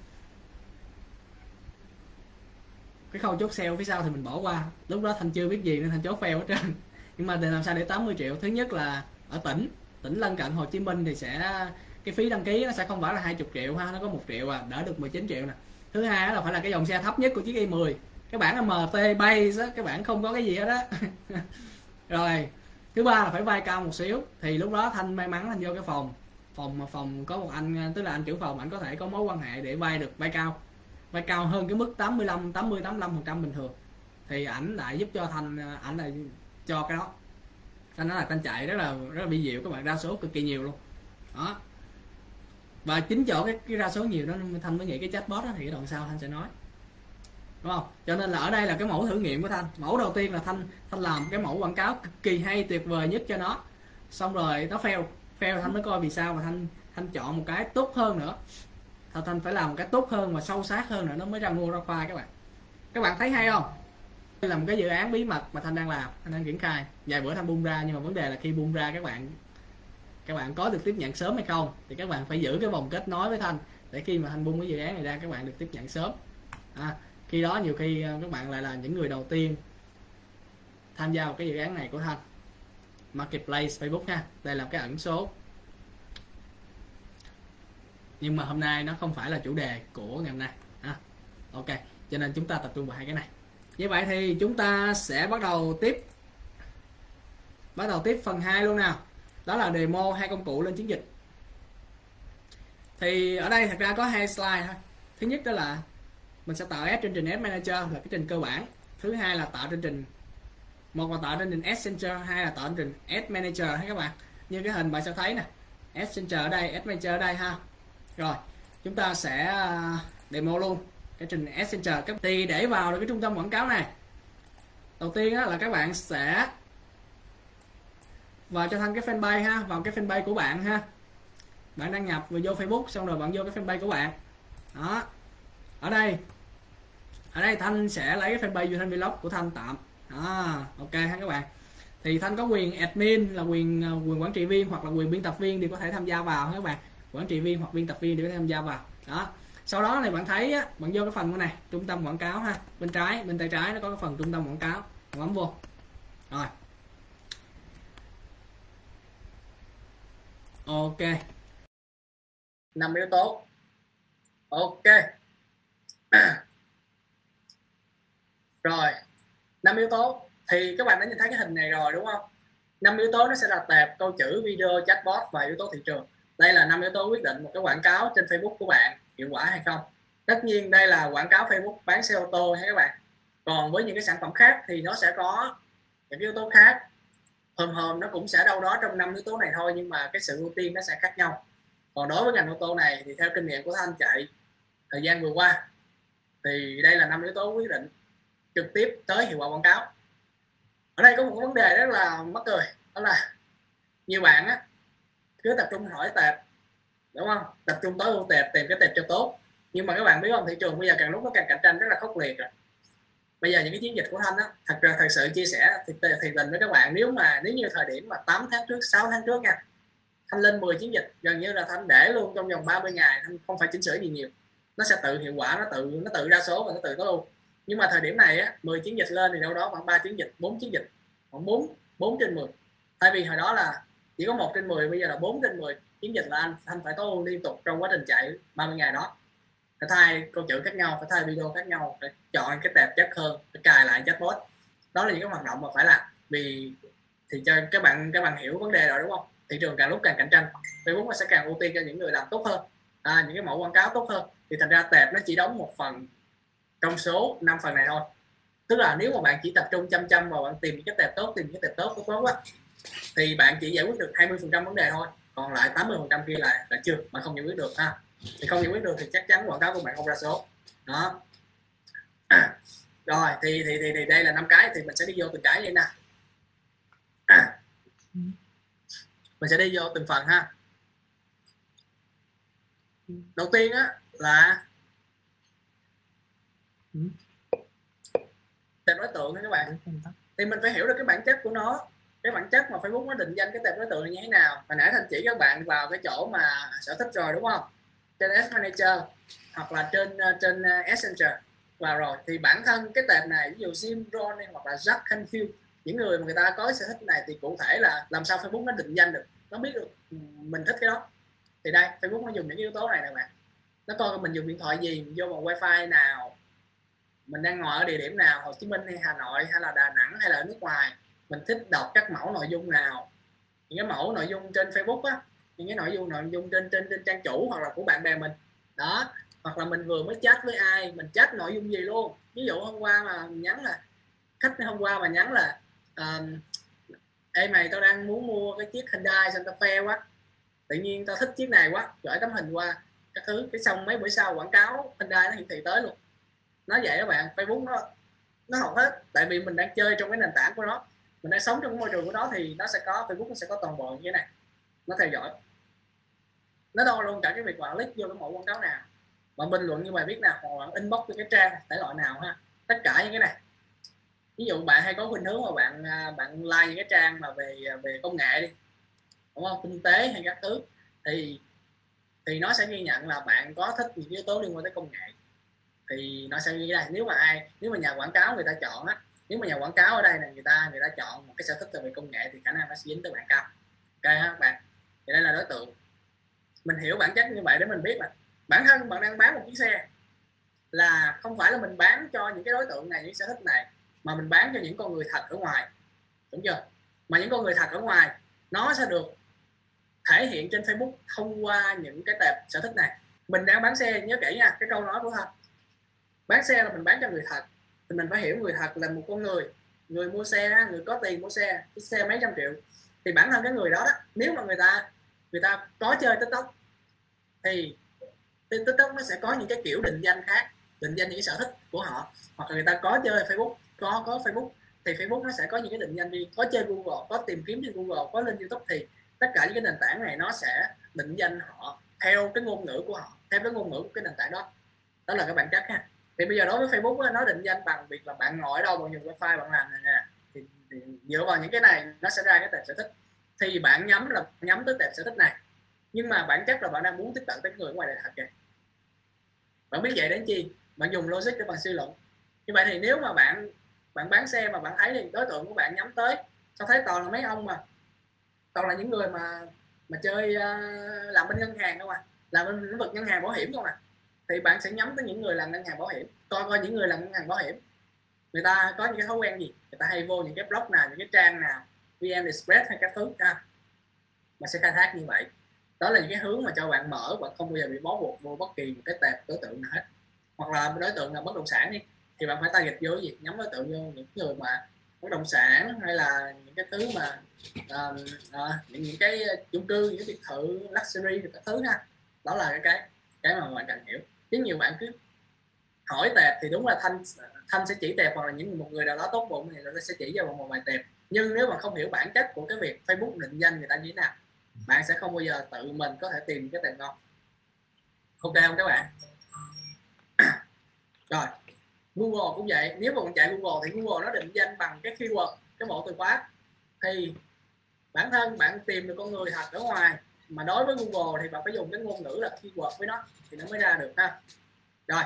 Cái khâu chốt sale phía sau thì mình bỏ qua, lúc đó Thanh chưa biết gì nên Thanh chốt fail hết trơn. Nhưng mà để làm sao để tám mươi triệu? Thứ nhất là ở tỉnh tỉnh lân cận Hồ Chí Minh thì sẽ cái phí đăng ký nó sẽ không phải là hai mươi triệu ha, nó có một triệu à, đỡ được mười chín triệu nè. Thứ hai là phải là cái dòng xe thấp nhất của chiếc i mười, cái bản em tê Base á, cái bản không có cái gì hết á. Rồi thứ ba là phải vai cao một xíu, thì lúc đó Thanh may mắn Thanh vô cái phòng phòng mà phòng có một anh, tức là anh trưởng phòng, anh có thể có mối quan hệ để vay được vai cao, vay cao hơn cái mức tám mươi lăm tám mươi tám mươi lăm phần trăm bình thường, thì ảnh lại giúp cho Thanh, ảnh lại cho cái đó. Thanh nói là Thanh chạy rất là rất là bi diệu các bạn, ra số cực kỳ nhiều luôn đó. Và chính chỗ cái, cái ra số nhiều đó Thanh mới nghĩ cái chatbot đó, thì cái đoạn sau Thanh sẽ nói, đúng không? Cho nên là ở đây là cái mẫu thử nghiệm của Thanh. Mẫu đầu tiên là Thanh Thanh làm cái mẫu quảng cáo cực kỳ hay, tuyệt vời nhất cho nó, xong rồi nó fail fail Thanh mới coi vì sao, và Thanh Thanh chọn một cái tốt hơn nữa. Thanh Thanh phải làm một cái tốt hơn và sâu sát hơn nữa nó mới ra mua ra khoai các bạn. Các bạn thấy hay không? Đây là một cái dự án bí mật mà Thanh đang làm, Thanh đang triển khai. Vài bữa Thanh bung ra, nhưng mà vấn đề là khi bung ra các bạn các bạn có được tiếp nhận sớm hay không, thì các bạn phải giữ cái vòng kết nối với Thanh, để khi mà Thanh bung cái dự án này ra các bạn được tiếp nhận sớm. À, khi đó nhiều khi các bạn lại là những người đầu tiên tham gia vào cái dự án này của Thanh. Marketplace Facebook ha, đây là cái ẩn số. Nhưng mà hôm nay nó không phải là chủ đề của ngày hôm nay à, ok, cho nên chúng ta tập trung vào hai cái này. Như vậy thì chúng ta sẽ bắt đầu tiếp Bắt đầu tiếp phần hai luôn nào. Đó là demo hai công cụ lên chiến dịch. Thì ở đây thật ra có hai slide thôi. Thứ nhất đó là mình sẽ tạo chương trình Ads Manager là cái trình cơ bản. Thứ hai là tạo chương trình, một là tạo chương trình Ads Center, hai là tạo chương trình Ads Manager ha các bạn. Như cái hình bạn sẽ thấy nè, Ads Center ở đây, Ads Manager ở đây ha. Rồi, chúng ta sẽ demo luôn cái trình Ads Center. Thì để vào được cái trung tâm quảng cáo này, đầu tiên là các bạn sẽ vào cho Thanh cái fanpage ha, vào cái fanpage của bạn ha. Bạn đăng nhập rồi vô Facebook, xong rồi bạn vô cái fanpage của bạn. Đó. Ở đây ở đây Thanh sẽ lấy cái fanpage Thanh Vlog của Thanh tạm. Đó, ok ha các bạn. Thì Thanh có quyền admin là quyền quyền quản trị viên hoặc là quyền biên tập viên thì có thể tham gia vào các bạn. Quản trị viên hoặc biên tập viên thì có thể tham gia vào. Đó. Sau đó này bạn thấy á, bạn vô cái phần này, trung tâm quảng cáo ha, bên trái, bên tay trái nó có cái phần trung tâm quảng cáo, bạn bấm vô. Rồi. Ok. năm yếu tố. Ok. Rồi, năm yếu tố thì các bạn đã nhìn thấy cái hình này rồi đúng không? Năm yếu tố nó sẽ là tệp câu chữ, video, chatbot và yếu tố thị trường. Đây là năm yếu tố quyết định một cái quảng cáo trên Facebook của bạn hiệu quả hay không. Tất nhiên đây là quảng cáo Facebook bán xe ô tô hay các bạn. Còn với những cái sản phẩm khác thì nó sẽ có những yếu tố khác. Hòm hòm nó cũng sẽ đâu đó trong năm yếu tố này thôi, nhưng mà cái sự ưu tiên nó sẽ khác nhau. Còn đối với ngành ô tô này thì theo kinh nghiệm của Thanh chạy thời gian vừa qua thì đây là năm yếu tố quyết định trực tiếp tới hiệu quả quảng cáo. Ở đây có một vấn đề rất là mắc cười, đó là nhiều bạn á cứ tập trung hỏi tệp, đúng không? Tập trung tối ưu tệp, tìm cái tệp cho tốt. Nhưng mà các bạn biết không, thị trường bây giờ càng lúc nó càng cạnh tranh rất là khốc liệt rồi. Bây giờ những cái chiến dịch của Thanh á, thật ra thật sự chia sẻ thì, thì tình với các bạn, nếu mà nếu như thời điểm mà tám tháng trước, sáu tháng trước nha, Thanh lên mười chiến dịch gần như là Thanh để luôn trong vòng ba mươi ngày, Thanh không phải chỉnh sửa gì nhiều, nó sẽ tự hiệu quả, nó tự nó tự ra số và nó tự tối ưu. Nhưng mà thời điểm này á, mười chiến dịch lên thì đâu đó khoảng ba chiến dịch, bốn chiến dịch, khoảng bốn bốn trên mười. Thay vì hồi đó là chỉ có một trên mười, bây giờ là bốn trên mười chiến dịch là anh Thanh phải tối ưu liên tục trong quá trình chạy ba mươi ngày đó. Phải thay câu chữ khác nhau, phải thay video khác nhau, phải chọn cái tệp chất hơn, phải cài lại chatbot. Đó là những cái hoạt động mà phải làm. Vì thì cho các bạn các bạn hiểu vấn đề rồi đúng không? Thị trường càng lúc càng cạnh tranh, Facebook nó sẽ càng ưu tiên cho những người làm tốt hơn, à, những cái mẫu quảng cáo tốt hơn. Thì thành ra tệp nó chỉ đóng một phần trong số năm phần này thôi. Tức là nếu mà bạn chỉ tập trung chăm chăm vào bạn tìm những cái tệp tốt, tìm những cái tệp tốt tốt tốt á, thì bạn chỉ giải quyết được hai mươi phần trăm vấn đề thôi, còn lại tám mươi phần trăm kia là là chưa, mà không giải quyết được ha. Thì không giải quyết được thì chắc chắn quảng cáo của bạn không ra số. Đó. À, rồi thì, thì thì thì đây là năm cái, thì mình sẽ đi vô từng cái vậy nè. À, mình sẽ đi vô từng phần ha. Đầu tiên á là tệp đối tượng các bạn. Thì mình phải hiểu được cái bản chất của nó, cái bản chất mà Facebook nó định danh cái tệp đối tượng như thế nào. Hồi nãy Thanh chỉ các bạn vào cái chỗ mà sở thích rồi đúng không? Trên Ads Manager hoặc là trên trên Ads Center vào rồi, thì bản thân cái tệp này, ví dụ Jim Rohn hoặc là Jack Canfield, những người mà người ta có sở thích này thì cụ thể là làm sao Facebook nó định danh được, nó biết được mình thích cái đó. Thì đây Facebook nó dùng những yếu tố này nè bạn, nó coi mình dùng điện thoại gì, mình vô bằng wifi nào, mình đang ngồi ở địa điểm nào, Hồ Chí Minh hay Hà Nội hay là Đà Nẵng hay là ở nước ngoài, mình thích đọc các mẫu nội dung nào, những cái mẫu nội dung trên Facebook á, những cái nội dung nội dung trên trên trên trang chủ hoặc là của bạn bè mình đó, hoặc là mình vừa mới chat với ai, mình chat nội dung gì luôn. Ví dụ hôm qua mà mình nhắn là khách hôm qua mà nhắn là uh, ê mày tao đang muốn mua cái chiếc Hyundai Santa Fe quá, tự nhiên tao thích chiếc này quá, gửi tấm hình qua các thứ, cái xong mấy bữa sau quảng cáo Hyundai nó hiển thị tới luôn. Nói vậy các bạn, Facebook nó nó học hết, tại vì mình đang chơi trong cái nền tảng của nó, mình đang sống trong cái môi trường của nó, thì nó sẽ có, Facebook nó sẽ có toàn bộ như thế này, nó theo dõi, nó đo luôn cả cái việc bạn click vô cái mẫu quảng cáo nào, bạn bình luận như bài viết nào, hoặc bạn inbox cho cái trang thể loại nào ha, tất cả những cái này. Ví dụ bạn hay có khuynh hướng mà bạn bạn like những cái trang mà về về công nghệ đi, đúng không, kinh tế hay các thứ, thì thì nó sẽ ghi nhận là bạn có thích những yếu tố liên quan tới công nghệ, thì nó sẽ như này. Nếu mà ai nếu mà nhà quảng cáo người ta chọn á, nếu mà nhà quảng cáo ở đây là người ta người ta chọn một cái sở thích về công nghệ thì khả năng nó sẽ dính tới bạn cao. Ok ha bạn, thì đây là đối tượng. Mình hiểu bản chất như vậy để mình biết là bản thân bạn đang bán một chiếc xe, là không phải là mình bán cho những cái đối tượng này, những sở thích này, mà mình bán cho những con người thật ở ngoài, đúng chưa? mà những con người thật ở ngoài nó sẽ được thể hiện trên Facebook thông qua những cái tệp sở thích này. Mình đang bán xe, nhớ kỹ nha cái câu nói của Thanh, bán xe là mình bán cho người thật, thì mình phải hiểu người thật là một con người, người mua xe, người có tiền mua xe, cái xe mấy trăm triệu, thì bản thân cái người đó, đó nếu mà người ta người ta có chơi TikTok thì TikTok nó sẽ có những cái kiểu định danh khác, định danh những cái sở thích của họ, hoặc là người ta có chơi Facebook, có có Facebook thì Facebook nó sẽ có những cái định danh riêng, có chơi Google, có tìm kiếm trên Google, có lên YouTube, thì tất cả những cái nền tảng này nó sẽ định danh họ theo cái ngôn ngữ của họ, theo cái ngôn ngữ của cái nền tảng đó. Đó là cái bản chất ha. Thì bây giờ đối với Facebook đó, nó định danh bằng việc là bạn ngồi ở đâu, bạn dùng wifi, bạn làm này nè, thì, thì dựa vào những cái này nó sẽ ra cái tệp sở thích, thì bạn nhắm là nhắm tới tệp sở thích này, nhưng mà bản chất là bạn đang muốn tiếp cận tới người ngoài đời thật kìa. Bạn biết vậy đến chi? Bạn dùng logic để bạn suy luận. Như vậy thì nếu mà bạn bạn bán xe mà bạn thấy thì đối tượng của bạn nhắm tới, sao thấy toàn là mấy ông mà toàn là những người mà mà chơi uh, làm bên ngân hàng không à, làm bên lĩnh vực ngân hàng bảo hiểm không à, thì bạn sẽ nhắm tới những người làm ngân hàng bảo hiểm. Coi coi những người làm ngân hàng bảo hiểm người ta có những cái thói quen gì, người ta hay vô những cái blog nào, những cái trang nào, vê en Express hay các thứ ha, mà sẽ khai thác như vậy. Đó là những cái hướng mà cho bạn mở, và không bao giờ bị bó buộc vô bất kỳ một cái tệp đối tượng nào hết. Hoặc là đối tượng là bất động sản đi, thì bạn phải target vô gì, nhắm đối tượng vô những người mà bất động sản, hay là những cái thứ mà uh, uh, những, những cái chung cư, những cái biệt thự luxury các thứ ha. Đó là cái cái cái mà bạn cần hiểu. Chứ nhiều bạn cứ hỏi tệp thì đúng là Thanh Thanh sẽ chỉ tệp, hoặc là những một người nào đó tốt bụng thì người ta sẽ chỉ cho một vài tệp. Nhưng nếu mà không hiểu bản chất của cái việc Facebook định danh người ta như thế nào, bạn sẽ không bao giờ tự mình có thể tìm cái tệp ngon. Ok không các bạn? Rồi Google cũng vậy, nếu mà bạn chạy Google thì Google nó định danh bằng cái keyword, cái bộ từ khóa, thì bản thân bạn tìm được con người thật ở ngoài, mà đối với Google thì bạn phải dùng cái ngôn ngữ là keyword với nó thì nó mới ra được ha. Rồi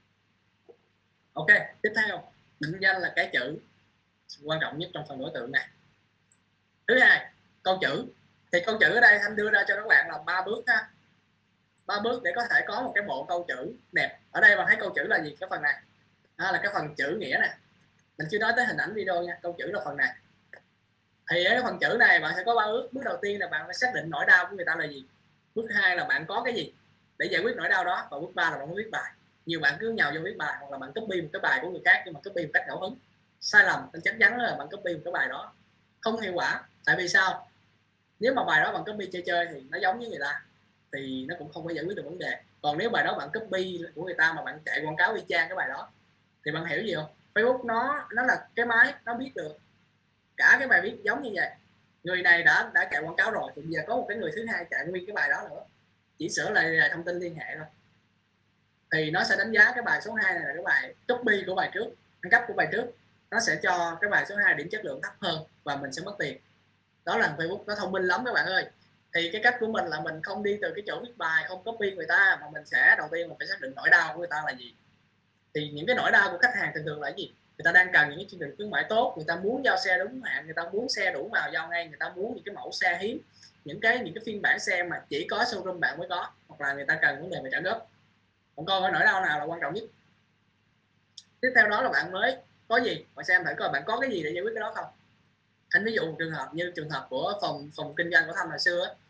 ok, tiếp theo định danh là cái chữ quan trọng nhất trong phần đối tượng này. Thứ hai, câu chữ. Thì câu chữ ở đây Thanh đưa ra cho các bạn là ba bước ha, ba bước để có thể có một cái bộ câu chữ đẹp. Ở đây bạn thấy câu chữ là gì? Cái phần này đó là cái phần chữ nghĩa nè, mình chưa nói tới hình ảnh video nha. Câu chữ là phần này. Thì ở cái phần chữ này bạn sẽ có ba bước. Bước đầu tiên là bạn phải xác định nỗi đau của người ta là gì. Bước hai là bạn có cái gì để giải quyết nỗi đau đó, và bước ba là bạn muốn viết bài. Nhiều bạn cứ nhào vô viết bài, hoặc là bạn copy một cái bài của người khác nhưng mà copy một cách ngẫu hứng, sai lầm. Nên chắc chắn là bạn copy một cái bài đó không hiệu quả. Tại vì sao? Nếu mà bài đó bạn copy chơi chơi thì nó giống như người ta, thì nó cũng không có giải quyết được vấn đề. Còn nếu bài đó bạn copy của người ta mà bạn chạy quảng cáo y chang cái bài đó, thì bạn hiểu gì không? Facebook nó nó là cái máy, nó biết được cả cái bài viết giống như vậy. Người này đã đã chạy quảng cáo rồi, thì giờ có một cái người thứ hai chạy nguyên cái bài đó nữa, chỉ sửa lại thông tin liên hệ thôi, thì nó sẽ đánh giá cái bài số hai này là cái bài copy của bài trước, ăn cắp của bài trước. Nó sẽ cho cái bài số hai điểm chất lượng thấp hơn và mình sẽ mất tiền. Đó là Facebook nó thông minh lắm các bạn ơi. Thì cái cách của mình là mình không đi từ cái chỗ viết bài, không copy người ta, mà mình sẽ đầu tiên mình phải xác định nỗi đau của người ta là gì. Thì những cái nỗi đau của khách hàng thường thường là gì? Người ta đang cần những cái chương trình khuyến mãi tốt, người ta muốn giao xe đúng hạn, người ta muốn xe đủ màu giao ngay, người ta muốn những cái mẫu xe hiếm, những cái những cái phiên bản xe mà chỉ có showroom bạn mới có, hoặc là người ta cần vấn đề về trả góp. Còn coi nỗi đau nào là quan trọng nhất. Tiếp theo đó là bạn mới có gì, bạn xem thử coi bạn có cái gì để giải quyết cái đó không. Anh ví dụ một trường hợp như trường hợp của phòng phòng kinh doanh của Thanh hồi xưa ấy.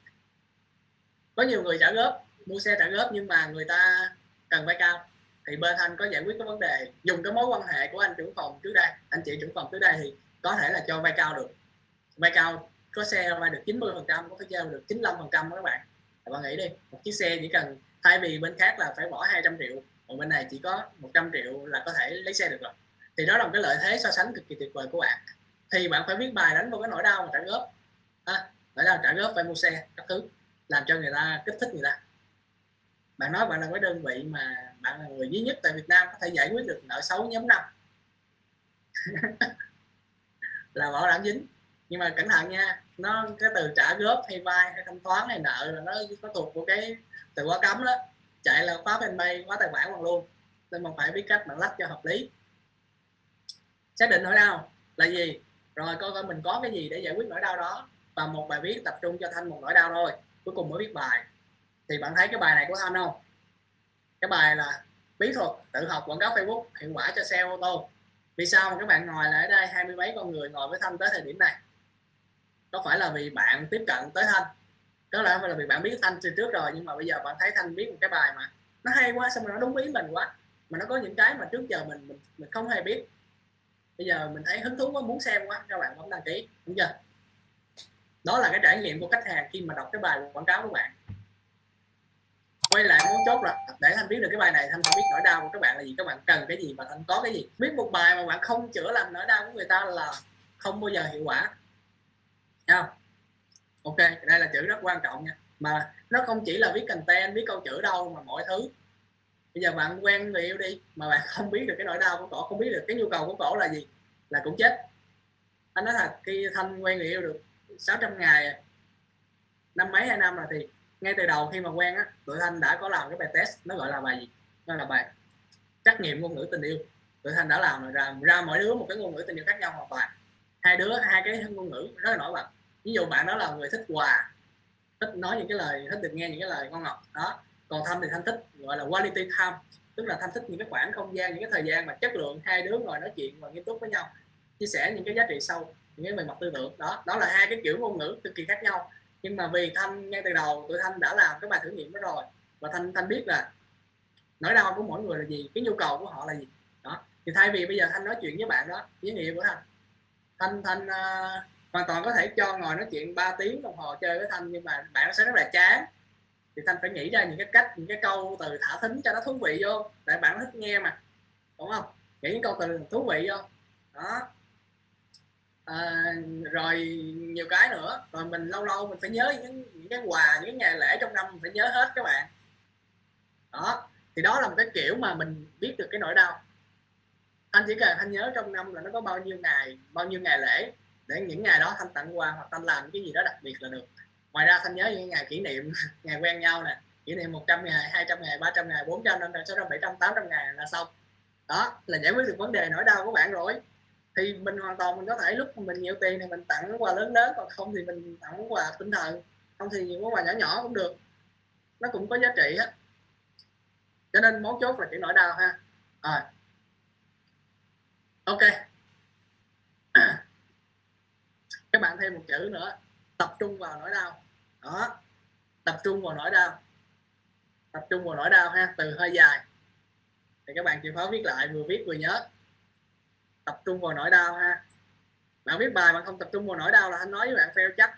Có nhiều người trả góp, mua xe trả góp, nhưng mà người ta cần vay cao, thì bên Thanh có giải quyết cái vấn đề dùng cái mối quan hệ của anh trưởng phòng trước đây, anh chị trưởng phòng trước đây, thì có thể là cho vay cao được. Vay cao có xe vay được chín mươi phần trăm, có thể giao được chín mươi lăm phần trăm các bạn. Các bạn nghĩ đi, một chiếc xe chỉ cần, thay vì bên khác là phải bỏ hai trăm triệu, còn bên này chỉ có một trăm triệu là có thể lấy xe được rồi. Thì đó là một cái lợi thế so sánh cực kỳ tuyệt vời của bạn. Thì bạn phải viết bài đánh vào cái nỗi đau mà trả góp, à, nỗi đau trả góp phải mua xe các thứ, làm cho người ta, kích thích người ta. Bạn nói bạn là cái đơn vị mà bạn là người duy nhất tại Việt Nam có thể giải quyết được nợ xấu nhóm năm là bảo đảm dính. Nhưng mà cẩn thận nha, nó cái từ trả góp hay vay hay thanh toán hay nợ là nó có thuộc của cái từ khóa cấm đó, chạy là khóa fanpage, khóa tài khoản bằng luôn. Nên mình phải biết cách bạn lách cho hợp lý. Xác định nỗi đau là gì, rồi coi coi mình có cái gì để giải quyết nỗi đau đó, và một bài viết tập trung cho Thanh một nỗi đau thôi, cuối cùng mới viết bài. Thì bạn thấy cái bài này của Thanh không? Cái bài là bí thuật tự học quảng cáo Facebook hiệu quả cho xe ô tô. Vì sao mà các bạn ngồi lại ở đây hai mươi mấy con người ngồi với Thanh tới thời điểm này? có phải là vì bạn tiếp cận tới Thanh, có lẽ phải là vì bạn biết Thanh từ trước rồi, nhưng mà bây giờ bạn thấy Thanh viết một cái bài mà nó hay quá, xong rồi nó đúng ý mình quá, mà nó có những cái mà trước giờ mình mình, mình không hề biết, bây giờ mình thấy hứng thú quá, muốn xem quá, các bạn bấm đăng ký, đúng chưa? Đó là cái trải nghiệm của khách hàng khi mà đọc cái bài quảng cáo của bạn. Quay lại mấu chốt là để Thanh biết được cái bài này, Thanh phải biết nỗi đau của các bạn là gì, các bạn cần cái gì và Thanh có cái gì. Viết một bài mà bạn không chữa lành nỗi đau của người ta là không bao giờ hiệu quả. Thấy không? Ok, đây là chữ rất quan trọng nha. Mà nó không chỉ là viết content, viết câu chữ đâu, mà mọi thứ. Bây giờ bạn quen người yêu đi mà bạn không biết được cái nỗi đau của cổ, không biết được cái nhu cầu của cổ là gì, là cũng chết. Anh nói thật, khi Thanh quen người yêu được sáu trăm ngày, năm mấy hai năm rồi, thì ngay từ đầu khi mà quen á, tụi Thanh đã có làm cái bài test, nó gọi là bài gì? Nó là bài trắc nghiệm ngôn ngữ tình yêu. Tụi Thanh đã làm rồi, ra, ra mỗi đứa một cái ngôn ngữ tình yêu khác nhau hoàn toàn. Hai đứa hai cái ngôn ngữ rất là nổi bật. Ví dụ bạn đó là người thích quà, thích nói những cái lời, thích được nghe những cái lời ngon ngọt đó. Còn Thanh thì Thanh thích gọi là quality time, tức là Thanh thích những cái khoảng không gian, những cái thời gian mà chất lượng, hai đứa ngồi nói chuyện và nghiêm túc với nhau, chia sẻ những cái giá trị sâu, những cái về mặt tư tưởng đó. Đó là hai cái kiểu ngôn ngữ cực kỳ khác nhau. Nhưng mà vì Thanh ngay từ đầu tụi Thanh đã làm cái bài thử nghiệm đó rồi, và Thanh Thanh biết là nỗi đau của mỗi người là gì, cái nhu cầu của họ là gì đó. Thì thay vì bây giờ Thanh nói chuyện với bạn đó, với người yêu của Thanh, Thanh Thanh uh, hoàn toàn có thể cho ngồi nói chuyện ba tiếng đồng hồ chơi với Thanh, nhưng mà bạn sẽ rất là chán. Thì Thanh phải nghĩ ra những cái cách, những cái câu từ thả thính cho nó thú vị vô, tại bạn thích nghe mà, đúng không? Nghĩ những câu từ thú vị vô đó. À, rồi nhiều cái nữa, rồi mình lâu lâu mình phải nhớ những, những cái quà, những cái ngày lễ trong năm mình phải nhớ hết các bạn đó. Thì đó là một cái kiểu mà mình biết được cái nỗi đau. Anh chỉ cần Thanh nhớ trong năm là nó có bao nhiêu ngày, bao nhiêu ngày lễ, để những ngày đó Thanh tặng quà hoặc Thanh làm cái gì đó đặc biệt là được. Ngoài ra Thanh nhớ những ngày kỷ niệm ngày quen nhau nè, kỷ niệm một trăm ngày, hai trăm ngày, ba trăm ngày, bốn trăm, năm trăm, sáu trăm, bảy trăm, tám trăm ngày là xong. Đó là giải quyết được vấn đề nỗi đau của bạn rồi. Thì mình hoàn toàn mình có thể lúc mình nhiều tiền thì mình tặng quà lớn lớn, còn không thì mình tặng quà tinh thần, không thì những quà nhỏ nhỏ cũng được, nó cũng có giá trị hết. Cho nên mấu chốt là chữ nỗi đau ha. Rồi ok, các bạn thêm một chữ nữa, tập trung vào nỗi đau đó. Tập trung vào nỗi đau, tập trung vào nỗi đau ha, từ hơi dài thì các bạn chịu khó viết lại, vừa viết vừa nhớ. Tập trung vào nỗi đau ha. Bạn viết bài mà không tập trung vào nỗi đau là anh nói với bạn fail chắc,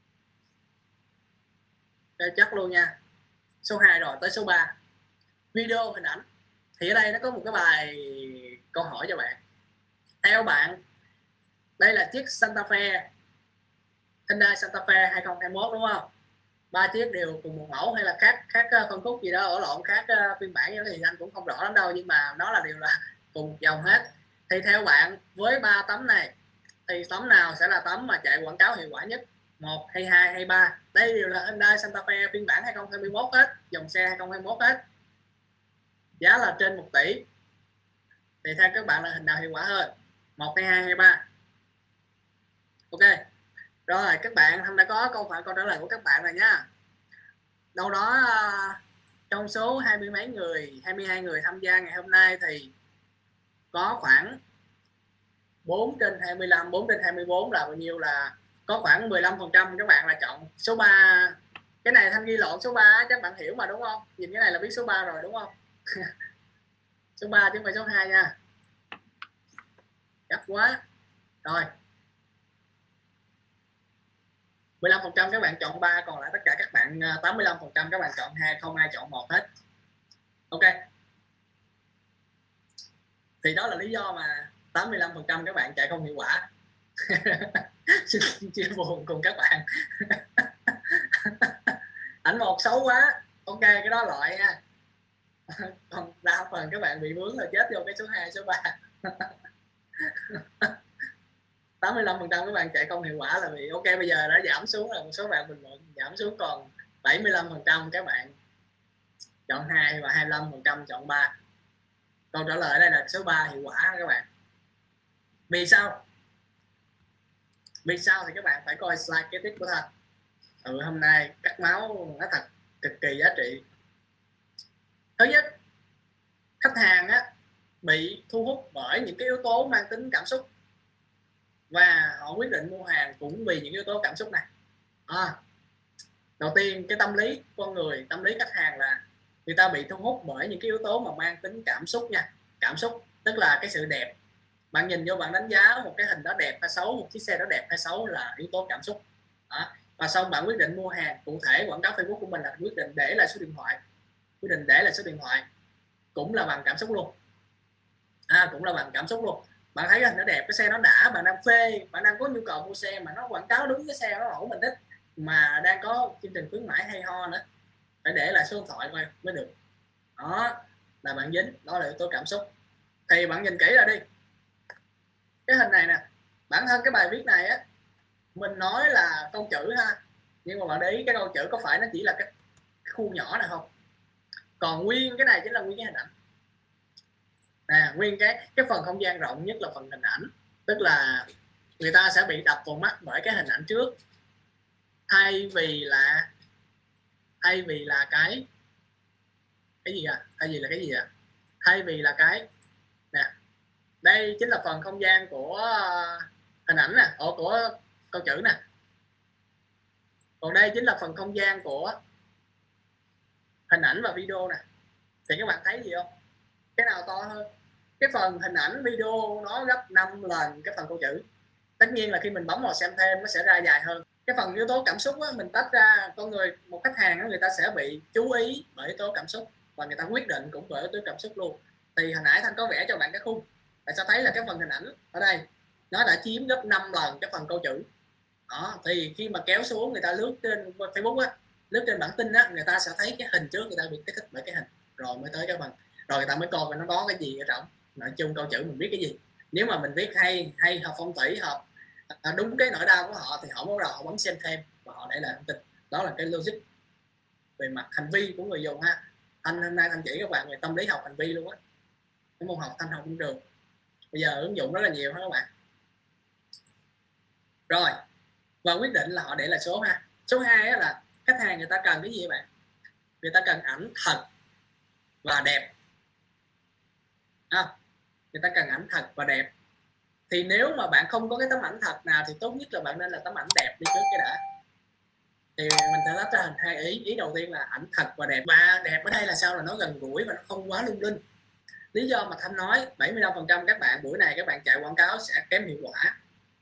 fail chắc luôn nha. Số hai rồi, tới số ba, video hình ảnh. Thì ở đây nó có một cái bài câu hỏi cho bạn. Theo bạn, đây là chiếc Santa Fe, Hyundai Santa Fe hai không hai mốt đúng không? Ba chiếc đều cùng một mẫu hay là khác khác phân khúc gì đó, ở lộn khác phiên bản thì anh cũng không rõ lắm đâu, nhưng mà nó là đều là cùng một dòng hết. Thì theo bạn, với ba tấm này thì tấm nào sẽ là tấm mà chạy quảng cáo hiệu quả nhất? Một hay hai hay ba? Đây đều là Hyundai Santa Fe phiên bản hai không hai mốt hết, dòng xe hai không hai mốt hết, giá là trên một tỷ. Thì theo các bạn là hình nào hiệu quả hơn, một hay hai hay ba? Ok rồi, các bạn Thanh đã có câu hỏi, câu trả lời của các bạn rồi nha. Đâu đó trong số hai mươi mấy người, hai mươi hai người tham gia ngày hôm nay thì có khoảng bốn trên hai mươi lăm, bốn trên hai mươi bốn là bao nhiêu, là có khoảng mười lăm phần trăm các bạn là chọn số ba. Cái này Thanh ghi lộn số ba chắc bạn hiểu mà đúng không? Nhìn cái này là biết số ba rồi đúng không? Số ba chứ không phải số hai nha. Chắc quá. Rồi. mười lăm phần trăm các bạn chọn ba, còn lại tất cả các bạn tám mươi lăm phần trăm các bạn chọn hai, không ai chọn một hết. Ok. Thì đó là lý do mà tám mươi lăm phần trăm các bạn chạy không hiệu quả. Xin chia buồn cùng các bạn. Ảnh một xấu quá. Ok, cái đó loại nha. Còn đa phần các bạn bị vướng rồi chết vô cái số hai, số ba. tám mươi lăm phần trăm các bạn chạy không hiệu quả là vì ok, bây giờ đã giảm xuống là một số bạn bình luận giảm xuống còn bảy mươi lăm phần trăm các bạn chọn hai và hai mươi lăm phần trăm chọn ba. Câu trả lời ở đây là số ba hiệu quả các bạn. Vì sao? Vì sao thì các bạn phải coi slide kế tiếp của Thanh. Ừ, hôm nay cắt máu nó thật cực kỳ giá trị. Thứ nhất, khách hàng á bị thu hút bởi những cái yếu tố mang tính cảm xúc. và họ quyết định mua hàng cũng vì những yếu tố cảm xúc này. À, đầu tiên cái tâm lý con người, tâm lý khách hàng là người ta bị thu hút bởi những cái yếu tố mà mang tính cảm xúc nha. Cảm xúc tức là cái sự đẹp. Bạn nhìn vô bạn đánh giá một cái hình đó đẹp hay xấu, một chiếc xe đó đẹp hay xấu là yếu tố cảm xúc đó. Và xong bạn quyết định mua hàng, cụ thể quảng cáo Facebook của mình là quyết định để lại số điện thoại, quyết định để lại số điện thoại cũng là bằng cảm xúc luôn. À, cũng là bằng cảm xúc luôn. Bạn thấy cái hình nó đẹp, cái xe nó đã, bạn đang phê, bạn đang có nhu cầu mua xe mà nó quảng cáo đúng cái xe nó ổn mình thích, mà đang có chương trình khuyến mãi hay ho nữa, phải để lại số điện thoại coi mới được. Đó là bạn dính, đó là yếu tố cảm xúc. Thì bạn nhìn kỹ ra đi, cái hình này nè, bản thân cái bài viết này á mình nói là câu chữ ha, nhưng mà bạn để ý cái câu chữ có phải nó chỉ là cái khu nhỏ này không, còn nguyên cái này chính là nguyên cái hình ảnh nè, nguyên cái cái phần không gian rộng nhất là phần hình ảnh, tức là người ta sẽ bị đập vào mắt bởi cái hình ảnh trước, thay vì là thay vì là cái cái gì à thay vì là cái gì à thay vì là cái nè, đây chính là phần không gian của hình ảnh nè, của, của câu chữ nè, còn đây chính là phần không gian của hình ảnh và video nè. Thì các bạn thấy gì không, cái nào to hơn? Cái phần hình ảnh video nó gấp năm lần cái phần câu chữ. Tất nhiên là khi mình bấm vào xem thêm nó sẽ ra dài hơn. Cái phần yếu tố cảm xúc á, mình tách ra, con người, một khách hàng á, người ta sẽ bị chú ý bởi yếu tố cảm xúc và người ta quyết định cũng bởi yếu tố cảm xúc luôn. Thì hồi nãy Thanh có vẽ cho bạn cái khung, bạn sẽ thấy là cái phần hình ảnh ở đây nó đã chiếm gấp năm lần cái phần câu chữ đó. Thì khi mà kéo xuống, người ta lướt trên Facebook á, lướt trên bản tin á, người ta sẽ thấy cái hình trước, người ta bị kích thích bởi cái hình rồi mới tới cái phần, rồi người ta mới coi nó có cái gì ở trong. Nói chung câu chữ mình viết cái gì, nếu mà mình viết hay hay hợp phong thủy, hợp à, đúng cái nỗi đau của họ thì họ bắt đầu họ bấm xem thêm và họ để lại thông tin. Đó là cái logic về mặt hành vi của người dùng ha. Anh hôm nay anh chỉ các bạn về tâm lý học hành vi luôn á, cái môn học Thanh học cũng được, bây giờ ứng dụng rất là nhiều ha các bạn. Rồi, và quyết định là họ để lại số ha. Số hai là khách hàng người ta cần cái gì bạn? Người ta cần ảnh thật và đẹp à, người ta cần ảnh thật và đẹp. Thì nếu mà bạn không có cái tấm ảnh thật nào thì tốt nhất là bạn nên là tấm ảnh đẹp đi trước cái đã. Thì mình sẽ tách ra thành hai ý. Ý đầu tiên là ảnh thật và đẹp. Và đẹp ở đây là sao? Là nó gần gũi và nó không quá lung linh. Lý do mà Thanh nói bảy mươi lăm phần trăm các bạn buổi này các bạn chạy quảng cáo sẽ kém hiệu quả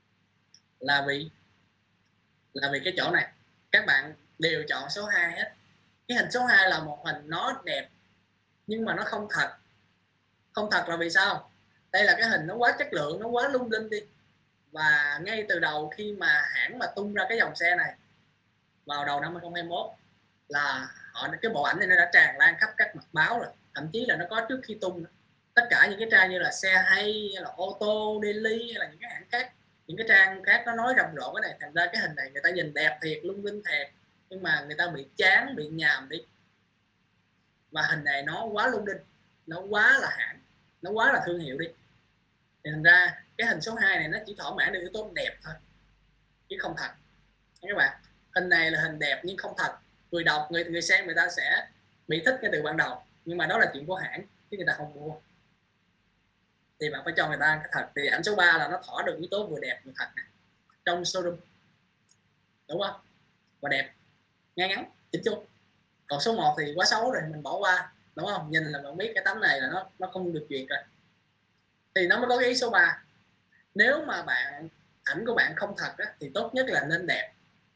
là vì là vì cái chỗ này các bạn đều chọn số hai hết. Cái hình số hai là một hình nó đẹp nhưng mà nó không thật. Không thật là vì sao? Đây là cái hình nó quá chất lượng, nó quá lung linh đi. Và ngay từ đầu khi mà hãng mà tung ra cái dòng xe này vào đầu năm hai không hai mốt là họ, cái bộ ảnh này nó đã tràn lan khắp các mặt báo rồi, thậm chí là nó có trước khi tung. Tất cả những cái trang như là Xe Hay hay là Ô Tô Daily hay là những cái hãng khác, những cái trang khác nó nói rầm rộ cái này, thành ra cái hình này người ta nhìn đẹp thiệt, lung linh thiệt, nhưng mà người ta bị chán, bị nhàm đi. Và hình này nó quá lung linh, nó quá là hãng, nó quá là thương hiệu đi. Thì thành ra cái hình số hai này nó chỉ thỏa mãn được yếu tố đẹp thôi chứ không thật. Các bạn, hình này là hình đẹp nhưng không thật. Người đọc, người người xem người ta sẽ bị thích ngay từ ban đầu, nhưng mà đó là chuyện của hãng chứ người ta không mua. Thì bạn phải cho người ta cái thật. Thì ảnh số ba là nó thỏa được yếu tố vừa đẹp vừa thật này trong showroom, đúng không? Và đẹp, ngay ngắn, chỉnh chu. Còn số một thì quá xấu rồi, mình bỏ qua, đúng không? Nhìn là bạn biết cái tấm này là nó nó không được duyệt rồi. Thì nó mới có cái ý số ba. Nếu mà bạn ảnh của bạn không thật á, thì tốt nhất là nên đẹp.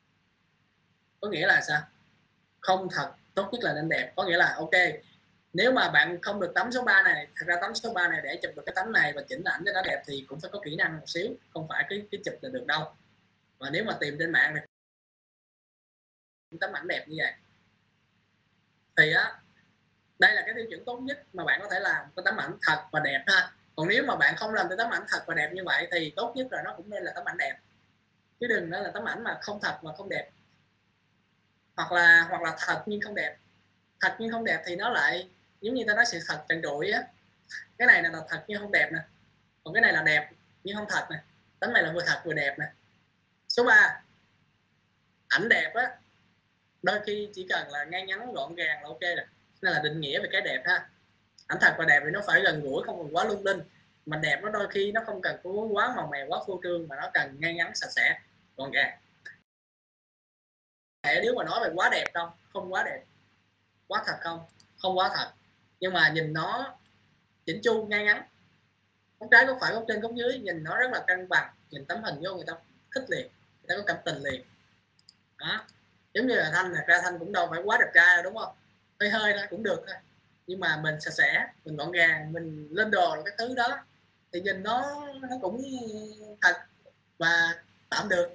Có nghĩa là sao? Không thật, tốt nhất là nên đẹp. Có nghĩa là ok, nếu mà bạn không được tấm số ba này, thật ra tấm số ba này để chụp được cái tấm này và chỉnh ảnh cho nó đẹp thì cũng phải có kỹ năng một xíu, không phải cái cái chụp là được đâu. Và nếu mà tìm trên mạng này tấm ảnh đẹp như vậy thì á, đây là cái tiêu chuẩn tốt nhất mà bạn có thể làm, cái tấm ảnh thật và đẹp ha. Còn nếu mà bạn không làm cái tấm ảnh thật và đẹp như vậy thì tốt nhất là nó cũng nên là tấm ảnh đẹp, chứ đừng nói là tấm ảnh mà không thật mà không đẹp, hoặc là hoặc là thật nhưng không đẹp. Thật nhưng không đẹp thì nó lại giống như ta nói sự thật trần trụi á. Cái này là thật nhưng không đẹp nè, còn cái này là đẹp nhưng không thật nè. Tấm này là vừa thật vừa đẹp nè. Số ba, ảnh đẹp á đôi khi chỉ cần là ngay ngắn gọn gàng là ok rồi. Nên là định nghĩa về cái đẹp ha. Ảnh thật và đẹp thì nó phải gần gũi, không còn quá lung linh. mà đẹp nó đôi khi nó không cần quá màu mè, quá phô trương, mà nó cần ngay ngắn sạch sẽ gọn gàng. Nếu mà nói về quá đẹp không, không quá đẹp, quá thật không, không quá thật, nhưng mà nhìn nó chỉnh chu ngay ngắn, góc trái góc phải góc trên góc dưới, nhìn nó rất là cân bằng, nhìn tấm hình vô người ta thích liền, người ta có cảm tình liền đó. Giống như là Thanh, thật ra Thanh cũng đâu phải quá đẹp trai đâu, đúng không, hơi hơi thôi cũng được thôi, nhưng mà mình sạch sẽ, mình gọn gàng, mình lên đồ là cái thứ đó thì nhìn nó nó cũng thật và tạm được.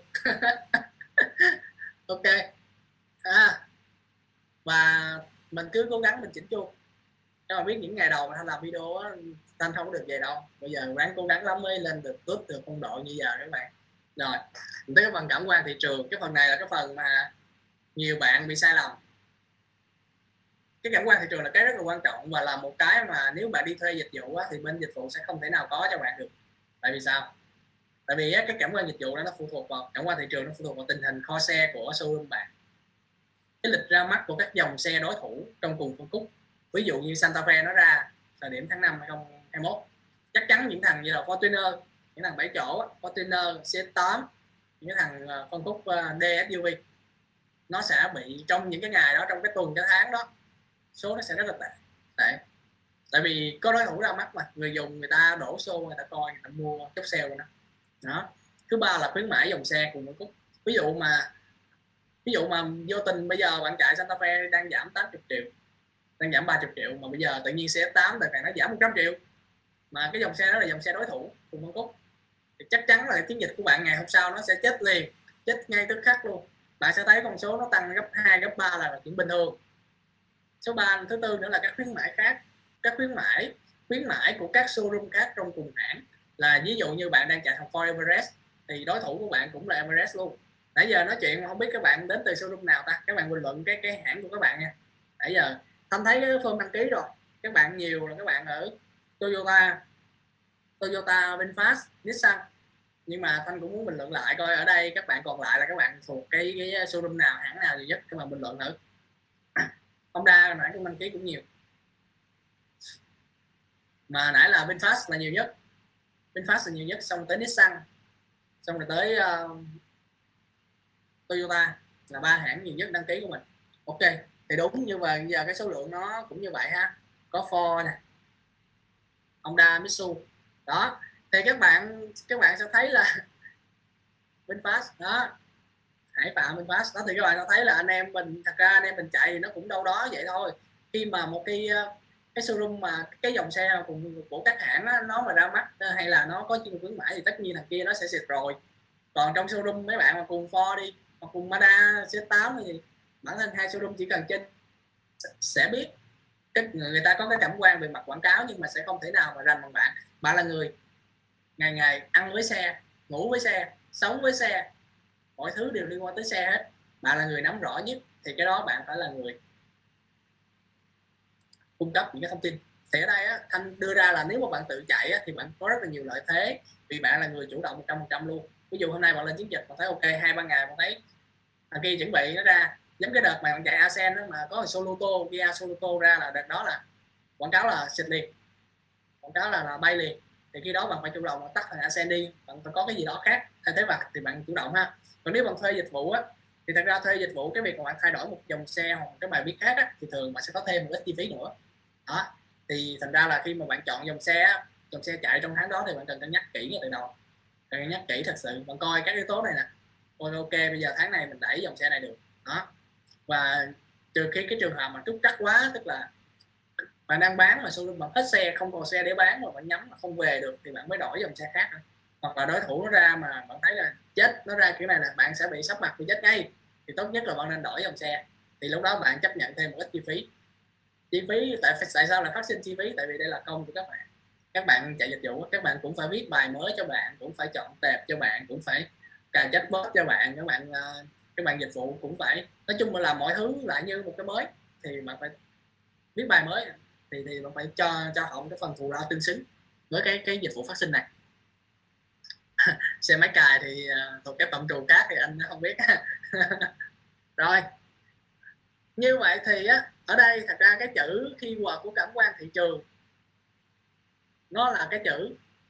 Ok à, và mình cứ cố gắng mình chỉnh chu. Các bạn biết những ngày đầu mà Thanh làm video á, Thanh không có được vậy đâu, bây giờ ráng cố gắng lắm mới lên được tốt được phong độ như giờ các bạn. Rồi mình tới cái phần cảm quan thị trường. Cái phần này là cái phần mà nhiều bạn bị sai lầm. Cái cảm quan thị trường là cái rất là quan trọng, và là một cái mà nếu bạn đi thuê dịch vụ á, thì bên dịch vụ sẽ không thể nào có cho bạn được. Tại vì sao? Tại vì á, cái cảm quan dịch vụ đó nó phụ thuộc vào cảm quan thị trường, nó phụ thuộc vào tình hình kho xe của showroom bạn, cái lịch ra mắt của các dòng xe đối thủ trong cùng phân khúc. Ví dụ như Santa Fe nó ra thời điểm tháng năm hai không hai mốt, chắc chắn những thằng như là Fortuner, những thằng bảy chỗ, Fortuner, xê tám, những thằng phân khúc đê ét u vê, nó sẽ bị trong những cái ngày đó, trong cái tuần cái tháng đó, số nó sẽ rất là tệ. tệ Tại vì có đối thủ ra mắt mà người dùng người ta đổ xô, người ta coi, người ta mua chốt sale nó đó. Thứ ba là khuyến mãi dòng xe cùng phân khúc. Ví dụ mà ví dụ mà vô tình bây giờ bạn chạy Santa Fe đang giảm tám mươi triệu, đang giảm ba mươi triệu, mà bây giờ tự nhiên xê ép tám đợt này nó giảm một trăm triệu, mà cái dòng xe đó là dòng xe đối thủ cùng phân khúc, thì chắc chắn là chiến dịch của bạn ngày hôm sau nó sẽ chết liền, chết ngay tức khắc luôn. Bạn sẽ thấy con số nó tăng gấp hai gấp ba là chuyện bình thường. Số ba, thứ tư nữa là các khuyến mãi khác. Các khuyến mãi khuyến mãi của các showroom khác trong cùng hãng, là ví dụ như bạn đang chạy thằng Ford Everest thì đối thủ của bạn cũng là Everest luôn. Nãy giờ nói chuyện không biết các bạn đến từ showroom nào ta, các bạn bình luận cái cái hãng của các bạn nha. Nãy giờ Thanh thấy cái form đăng ký rồi, các bạn nhiều là các bạn ở Toyota, Toyota, VinFast, Nissan, nhưng mà Thanh cũng muốn bình luận lại coi ở đây các bạn còn lại là các bạn thuộc cái cái showroom nào, hãng nào nhiều nhất, các bạn bình luận thử. Honda nãy cũng đăng ký cũng nhiều, mà nãy là VinFast là nhiều nhất, VinFast là nhiều nhất, xong tới Nissan, xong rồi tới uh, Toyota, là ba hãng nhiều nhất đăng ký của mình. Ok, thì đúng như vậy, giờ cái số lượng nó cũng như vậy ha. Có Ford nè, Honda, Mitsubishi đó, thì các bạn các bạn sẽ thấy là VinFast đó, Hải Phạm VinFast đó, thì các bạn sẽ thấy là anh em mình, thật ra anh em mình chạy thì nó cũng đâu đó vậy thôi. Khi mà một cái cái showroom mà cái dòng xe của, của các hãng đó, nó mà ra mắt hay là nó có chương khuyến mãi thì tất nhiên thằng kia nó sẽ xịt rồi. Còn trong showroom mấy bạn mà cùng Ford đi, hoặc cùng Mazda xê tám thì bản thân hai showroom chỉ cần trên sẽ biết cái, người ta có cái cảm quan về mặt quảng cáo, nhưng mà sẽ không thể nào mà rành bằng bạn. Bạn là người ngày ngày ăn với xe, ngủ với xe, sống với xe, mọi thứ đều liên quan tới xe hết, bạn là người nắm rõ nhất, thì cái đó bạn phải là người cung cấp những cái thông tin. Thì ở đây á, Thanh đưa ra là nếu mà bạn tự chạy á, thì bạn có rất là nhiều lợi thế, vì bạn là người chủ động một trăm phần trăm luôn. Ví dụ hôm nay bạn lên chiến dịch, bạn thấy ok, hai ba ngày bạn thấy thằng kia chuẩn bị nó ra, giống cái đợt mà bạn chạy Asen đó, mà có Soluto, Kia Soluto ra là đợt đó là quảng cáo là xịt liền, quảng cáo là, là bay liền. Thì khi đó bạn phải chủ động, bạn tắt thằng Asen đi, bạn phải có cái gì đó khác thay thế mặt thì bạn chủ động ha. Còn nếu bạn thuê dịch vụ á, thì thật ra thuê dịch vụ, cái việc mà bạn thay đổi một dòng xe hoặc cái bài viết khác á, thì thường bạn sẽ có thêm một ít chi phí nữa đó. Thì thành ra là khi mà bạn chọn dòng xe, dòng xe chạy trong tháng đó, thì bạn cần cân nhắc kỹ ngay từ đầu, cần cân nhắc kỹ thật sự, bạn coi các yếu tố này nè, coi ok bây giờ tháng này mình đẩy dòng xe này được đó. Và trừ khi cái trường hợp mà trúc trắc quá, tức là bạn đang bán mà showroom bạn hết xe, không còn xe để bán mà bạn nhắm mà không về được, thì bạn mới đổi dòng xe khác. Hoặc là đối thủ nó ra mà bạn thấy là chết, nó ra kiểu này là bạn sẽ bị sắp mặt, bị chết ngay, thì tốt nhất là bạn nên đổi dòng xe. Thì lúc đó bạn chấp nhận thêm một ít chi phí. Chi phí tại tại sao là phát sinh chi phí? Tại vì đây là công của các bạn. Các bạn chạy dịch vụ, các bạn cũng phải viết bài mới cho bạn, cũng phải chọn tệp cho bạn, cũng phải cài chatbot cho bạn, các bạn các bạn dịch vụ cũng phải, nói chung là làm mọi thứ lại như một cái mới, thì bạn phải viết bài mới, thì thì bạn phải cho cho họ một cái phần thù lao tương xứng với cái cái dịch vụ phát sinh này. Xe máy cài thì uh, thuộc cái phạm trù khác thì anh không biết. Rồi như vậy thì á, ở đây thật ra cái chữ keyword của cảm quan thị trường nó là cái chữ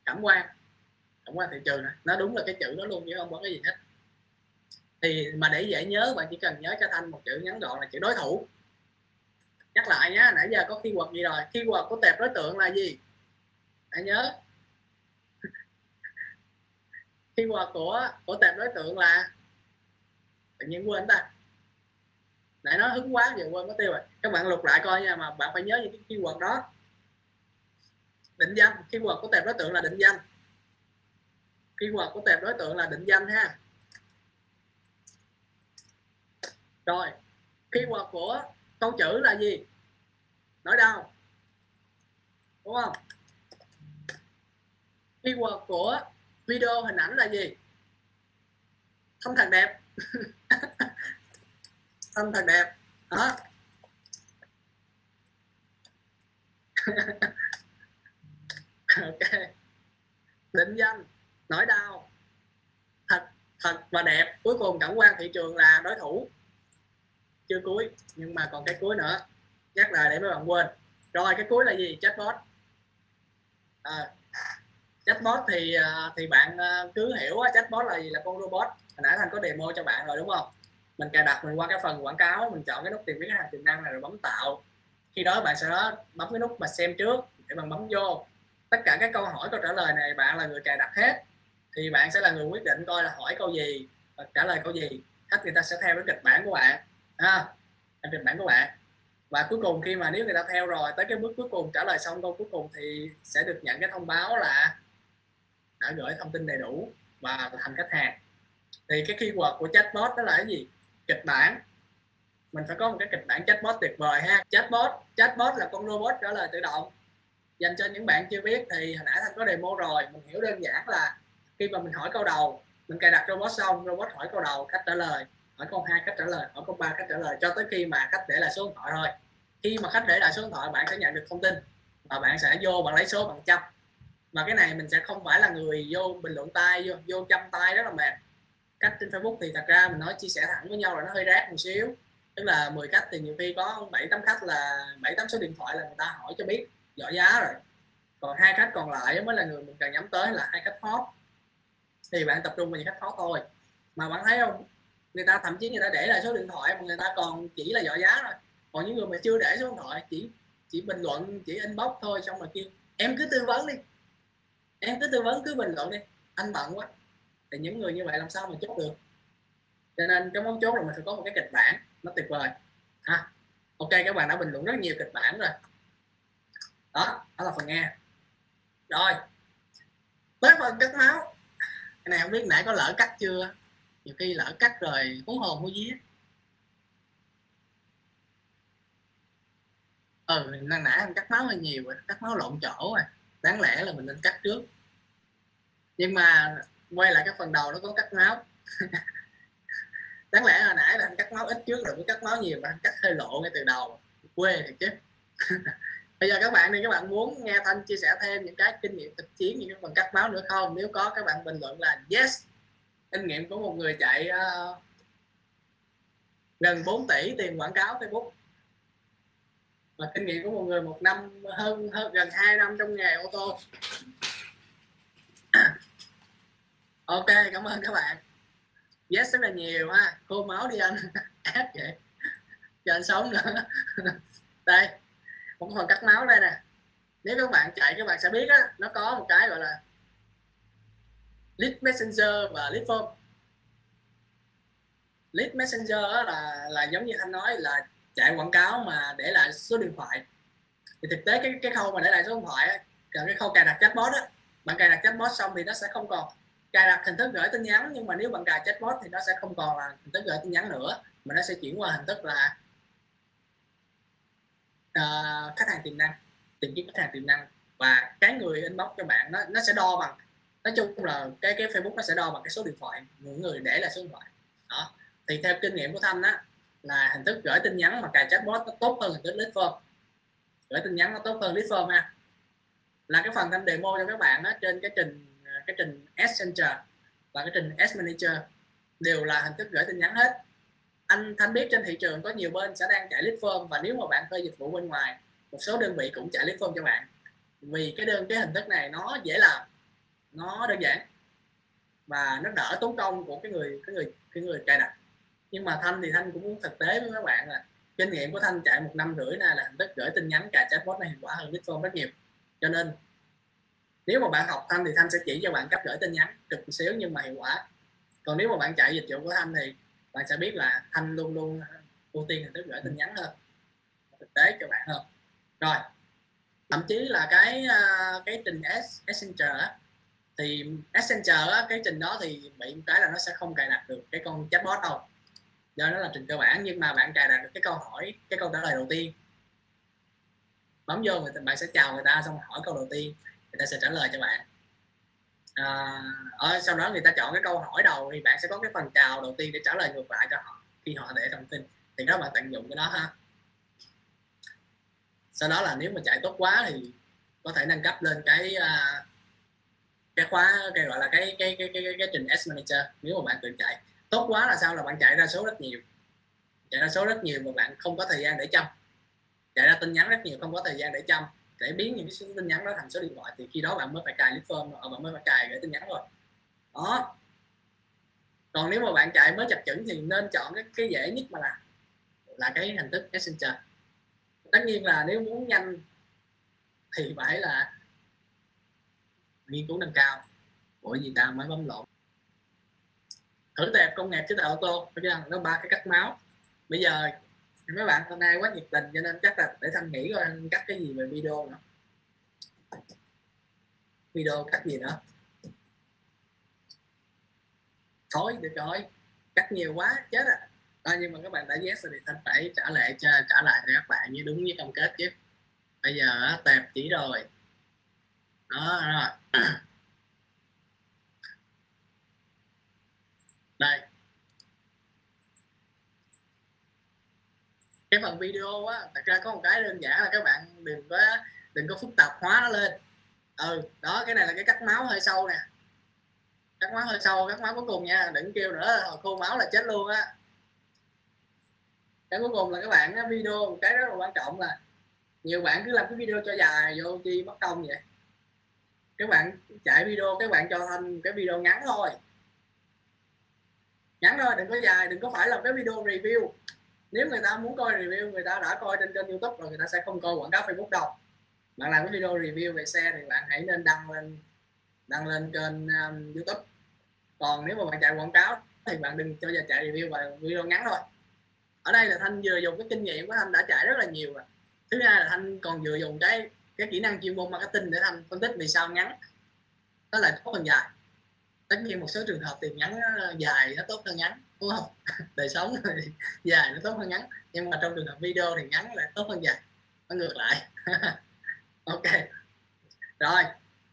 cảm quan, cảm quan thị trường này. Nó đúng là cái chữ đó luôn chứ không có cái gì hết. Thì mà để dễ nhớ bạn chỉ cần nhớ cho Thanh một chữ ngắn gọn là chữ đối thủ. Nhắc lại nhá, nãy giờ có keyword gì rồi? Keyword của tệp đối tượng là gì? Hãy nhớ. Keyword của của tệp đối tượng là, tự nhiên quên ta. Nãy nói hứng quá giờ quên mất tiêu rồi. Các bạn lục lại coi nha, mà bạn phải nhớ những cái keyword đó. Định danh, keyword của tệp đối tượng là định danh. Keyword của tệp đối tượng là định danh ha. Rồi, keyword của câu chữ là gì? Nói đâu? Đúng không? Keyword của video hình ảnh là gì? Không thật đẹp. Không thật đẹp. Đó. Ok. Định danh, nỗi đau, thật, thật và đẹp. Cuối cùng cảm quan thị trường là đối thủ. Chưa cuối, nhưng mà còn cái cuối nữa. Nhắc lại để mấy bạn quên. Rồi cái cuối là gì? Chatbot. À, chatbot thì thì bạn cứ hiểu chatbot là gì, là con robot. Hồi nãy Thành có demo cho bạn rồi đúng không? Mình cài đặt, mình qua cái phần quảng cáo, mình chọn cái nút tìm kiếm khách hàng tiềm năng này rồi bấm tạo. Khi đó bạn sẽ đó bấm cái nút mà xem trước để bạn bấm vô. Tất cả các câu hỏi, câu trả lời này bạn là người cài đặt hết, thì bạn sẽ là người quyết định coi là hỏi câu gì và trả lời câu gì. Khách người ta sẽ theo cái kịch bản của bạn, ha, kịch bản của bạn. Và cuối cùng khi mà nếu người ta theo rồi tới cái bước cuối cùng, trả lời xong câu cuối cùng, thì sẽ được nhận cái thông báo là đã gửi thông tin đầy đủ và thành khách hàng. Thì cái keyword của chatbot đó là cái gì? Kịch bản. Mình phải có một cái kịch bản chatbot tuyệt vời ha. Chatbot, chatbot là con robot trả lời tự động. Dành cho những bạn chưa biết thì hồi nãy Thanh có demo rồi, mình hiểu đơn giản là khi mà mình hỏi câu đầu, mình cài đặt robot xong, robot hỏi câu đầu, khách trả lời, hỏi câu hai khách trả lời, hỏi câu ba khách trả lời, cho tới khi mà khách để lại số điện thoại thôi. Khi mà khách để lại số điện thoại, bạn sẽ nhận được thông tin và bạn sẽ vô, bạn lấy số, bạn chăm. Và cái này mình sẽ không phải là người vô bình luận tay, vô, vô chăm tay rất là mệt. Cách trên Facebook thì thật ra mình nói chia sẻ thẳng với nhau là nó hơi rác một xíu. Tức là mười khách thì nhiều khi có bảy tám khách là bảy tám số điện thoại là người ta hỏi cho biết giỏi giá rồi. Còn hai khách còn lại mới là người mình cần nhắm tới, là hai khách hot. Thì bạn tập trung vào những khách hot thôi. Mà bạn thấy không, người ta thậm chí người ta để lại số điện thoại mà người ta còn chỉ là giỏi giá thôi. Còn những người mà chưa để số điện thoại, chỉ chỉ bình luận, chỉ inbox thôi, xong rồi kêu em cứ tư vấn đi, em cứ tư vấn, cứ bình luận đi, anh bận quá. Thì những người như vậy làm sao mà chốt được? Cho nên cái mấu chốt là mình phải có một cái kịch bản nó tuyệt vời ha. Ok, các bạn đã bình luận rất nhiều kịch bản rồi đó, đó là phần nghe. Rồi tới phần cắt máu. Cái này không biết nãy có lỡ cắt chưa, nhiều khi lỡ cắt rồi hú hồn hú vía. Ừ, nãy nãy anh cắt máu hơi nhiều rồi, cắt máu lộn chỗ rồi, đáng lẽ là mình nên cắt trước. Nhưng mà quay lại cái phần đầu nó có cắt máu. Đáng lẽ là nãy là anh cắt máu ít trước rồi mới cắt máu nhiều, và anh cắt hơi lộ ngay từ đầu, quê thiệt chứ. Bây giờ các bạn đi, các bạn muốn nghe Thanh chia sẻ thêm những cái kinh nghiệm thực chiến, những cái phần cắt máu nữa không? Nếu có, các bạn bình luận là yes. Kinh nghiệm của một người chạy uh, gần bốn tỷ tiền quảng cáo Facebook, và kinh nghiệm của một người một năm hơn, hơn gần hai năm trong nghề ô tô. Ok, cảm ơn các bạn. Yes rất là nhiều ha. Khô máu đi anh. Ác vậy cho anh sống nữa. Đây một phần cắt máu đây nè. Nếu các bạn chạy, các bạn sẽ biết á, nó có một cái gọi là Lead Messenger và Lead Form. Lead Messenger là là giống như Thanh nói, là chạy quảng cáo mà để lại số điện thoại. Thì thực tế cái cái khâu mà để lại số điện thoại á, cái khâu cài đặt chatbot á, bạn cài đặt chatbot xong thì nó sẽ không còn cài đặt hình thức gửi tin nhắn. Nhưng mà nếu bạn cài chatbot thì nó sẽ không còn là hình thức gửi tin nhắn nữa, mà nó sẽ chuyển qua hình thức là uh, khách hàng tiềm năng, tìm kiếm khách hàng tiềm năng. Và cái người inbox cho bạn nó nó sẽ đo bằng, nói chung là cái cái Facebook nó sẽ đo bằng cái số điện thoại những người để là số điện thoại đó. Thì theo kinh nghiệm của Thanh á, là hình thức gửi tin nhắn mà cài chatbot nó tốt hơn hình thức lead form. Gửi tin nhắn nó tốt hơn lead form ha. Là cái phần Thanh demo cho các bạn á, trên cái trình cái trình Ads Center và cái trình Ads Manager đều là hình thức gửi tin nhắn hết. Anh Thanh biết trên thị trường có nhiều bên sẽ đang chạy lead form, và nếu mà bạn thuê dịch vụ bên ngoài, một số đơn vị cũng chạy lead form cho bạn, vì cái đơn cái hình thức này nó dễ làm, nó đơn giản và nó đỡ tốn công của cái người cái người cái người cài đặt. Nhưng mà Thanh thì Thanh cũng muốn thực tế với các bạn là kinh nghiệm của Thanh chạy một năm rưỡi nay là hình thức gửi tin nhắn cài chatbot này hiệu quả hơn Bitform rất nhiều. Cho nên nếu mà bạn học Thanh thì Thanh sẽ chỉ cho bạn cách gửi tin nhắn cực một xíu nhưng mà hiệu quả. Còn nếu mà bạn chạy dịch vụ của Thanh thì bạn sẽ biết là Thanh luôn luôn ưu tiên hình thức gửi tin nhắn hơn, thực tế cho bạn hơn. Rồi thậm chí là cái cái trình Accenture á, thì Accenture á, cái trình đó thì bị một cái là nó sẽ không cài đặt được cái con chatbot đâu, do nó là trình cơ bản. Nhưng mà bạn cài đặt được cái câu hỏi, cái câu trả lời đầu tiên, bấm vô người ta, bạn sẽ chào người ta xong hỏi câu đầu tiên, người ta sẽ trả lời cho bạn. À, ở sau đó người ta chọn cái câu hỏi đầu thì bạn sẽ có cái phần chào đầu tiên để trả lời ngược lại cho họ khi họ để thông tin, thì đó bạn tận dụng cái đó ha. Sau đó là nếu mà chạy tốt quá thì có thể nâng cấp lên cái cái khóa cái gọi là cái cái cái cái, cái, cái trình Ads Manager. Nếu mà bạn tự chạy tốt quá là sao, là bạn chạy ra số rất nhiều, chạy ra số rất nhiều mà bạn không có thời gian để chăm, chạy ra tin nhắn rất nhiều không có thời gian để chăm, để biến những cái tin nhắn đó thành số điện thoại, thì khi đó bạn mới phải cài lead form, bạn mới phải cài gửi tin nhắn rồi đó. Còn nếu mà bạn chạy mới chập chững thì nên chọn cái, cái dễ nhất mà là là cái hình thức Messenger. Tất nhiên là nếu muốn nhanh thì phải là nghiên cứu nâng cao. Ủa gì ta mới bấm lộn. Thử tệp công nghệ chế tạo ô tô, nó ba cái cắt máu. Bây giờ mấy bạn hôm nay quá nhiệt tình cho nên chắc là để Thanh nghĩ coi anh cắt cái gì về video nữa. Video cắt gì nữa? Thôi được rồi, cắt nhiều quá chết à. À, nhưng mà các bạn đã yes rồi thì Thanh phải trả lại cho trả lại cho các bạn như đúng với cam kết chứ. Bây giờ tệp chỉ rồi đó, rồi. Đây cái phần video á, thật ra có một cái đơn giản là các bạn đừng có đừng có phức tạp hóa nó lên. Ừ đó, cái này là cái cắt máu hơi sâu nè, cắt máu hơi sâu, cắt máu cuối cùng nha, đừng kêu nữa hồi khô máu là chết luôn á. Cái cuối cùng là các bạn á, video một cái rất là quan trọng là nhiều bạn cứ làm cái video cho dài vô chi mất công vậy. Các bạn chạy video các bạn cho thành cái video ngắn thôi, ngắn thôi, đừng có dài, đừng có phải làm cái video review. Nếu người ta muốn coi review, người ta đã coi trên kênh YouTube rồi, người ta sẽ không coi quảng cáo Facebook đâu. Bạn làm cái video review về xe thì bạn hãy nên đăng lên đăng lên kênh um, YouTube. Còn nếu mà bạn chạy quảng cáo thì bạn đừng cho giờ chạy review và video ngắn thôi. Ở đây là Thanh vừa dùng cái kinh nghiệm của Thanh đã chạy rất là nhiều rồi. Thứ hai là Thanh còn vừa dùng cái cái kỹ năng chuyên môn marketing để Thanh phân tích vì sao ngắn nó lại tốt hơn dài. Tất nhiên một số trường hợp thì ngắn dài nó tốt hơn ngắn, đúng không? Đời sống thì dài nó tốt hơn ngắn, nhưng mà trong trường hợp video thì ngắn lại tốt hơn dài, nó ngược lại. Ok rồi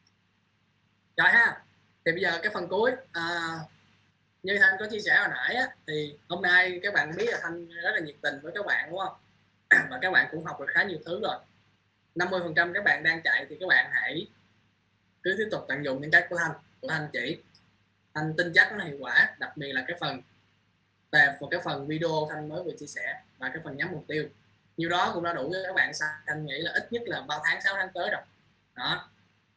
rồi ha. Thì bây giờ cái phần cuối à, như Thanh có chia sẻ hồi nãy á, thì hôm nay các bạn biết là Thanh rất là nhiệt tình với các bạn đúng không? Và các bạn cũng học được khá nhiều thứ rồi. Năm mươi phần trăm các bạn đang chạy thì các bạn hãy cứ tiếp tục tận dụng những cách của Thanh của Thanh chỉ. Thanh tin chắc nó hiệu quả, đặc biệt là cái phần về một cái phần video Thanh mới vừa chia sẻ và cái phần nhắm mục tiêu. Nhiều đó cũng đã đủ cho các bạn. Thanh nghĩ là ít nhất là ba tháng sáu tháng tới rồi đó.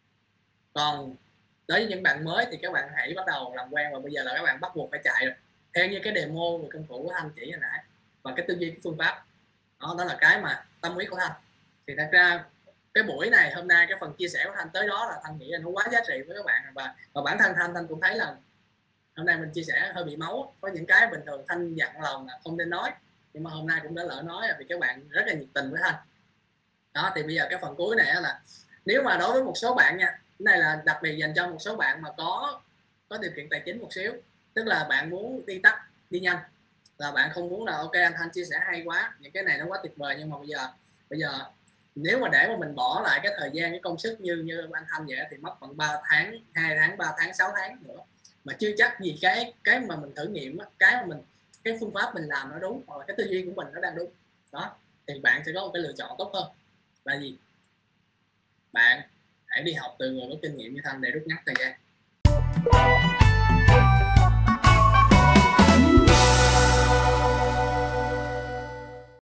Còn đối với những bạn mới thì các bạn hãy bắt đầu làm quen, và bây giờ là các bạn bắt buộc phải chạy rồi, theo như cái demo về công cụ của Thanh chỉ hồi nãy và cái tư duy, cái phương pháp đó, đó là cái mà tâm huyết của Thanh. Thì thật ra cái buổi này hôm nay cái phần chia sẻ của Thanh tới đó là Thanh nghĩ là nó quá giá trị với các bạn, và và bản thân Thanh Thanh cũng thấy là hôm nay mình chia sẻ hơi bị máu, có những cái bình thường Thanh dặn lòng là không nên nói, nhưng mà hôm nay cũng đã lỡ nói vì các bạn rất là nhiệt tình với Thanh đó. Thì bây giờ cái phần cuối này là nếu mà đối với một số bạn nha, cái này là đặc biệt dành cho một số bạn mà có có điều kiện tài chính một xíu, tức là bạn muốn đi tắt đi nhanh, là bạn không muốn là ok anh Thanh chia sẻ hay quá, những cái này nó quá tuyệt vời, nhưng mà bây giờ bây giờ nếu mà để mà mình bỏ lại cái thời gian, cái công sức như như anh Thanh vậy thì mất khoảng ba tháng, hai tháng, ba tháng, sáu tháng nữa, mà chưa chắc gì cái cái mà mình thử nghiệm cái mà mình cái phương pháp mình làm nó đúng, hoặc là cái tư duy của mình nó đang đúng đó, thì bạn sẽ có một cái lựa chọn tốt hơn là gì? Bạn hãy đi học từ người có kinh nghiệm như Thanh để rút ngắn thời gian.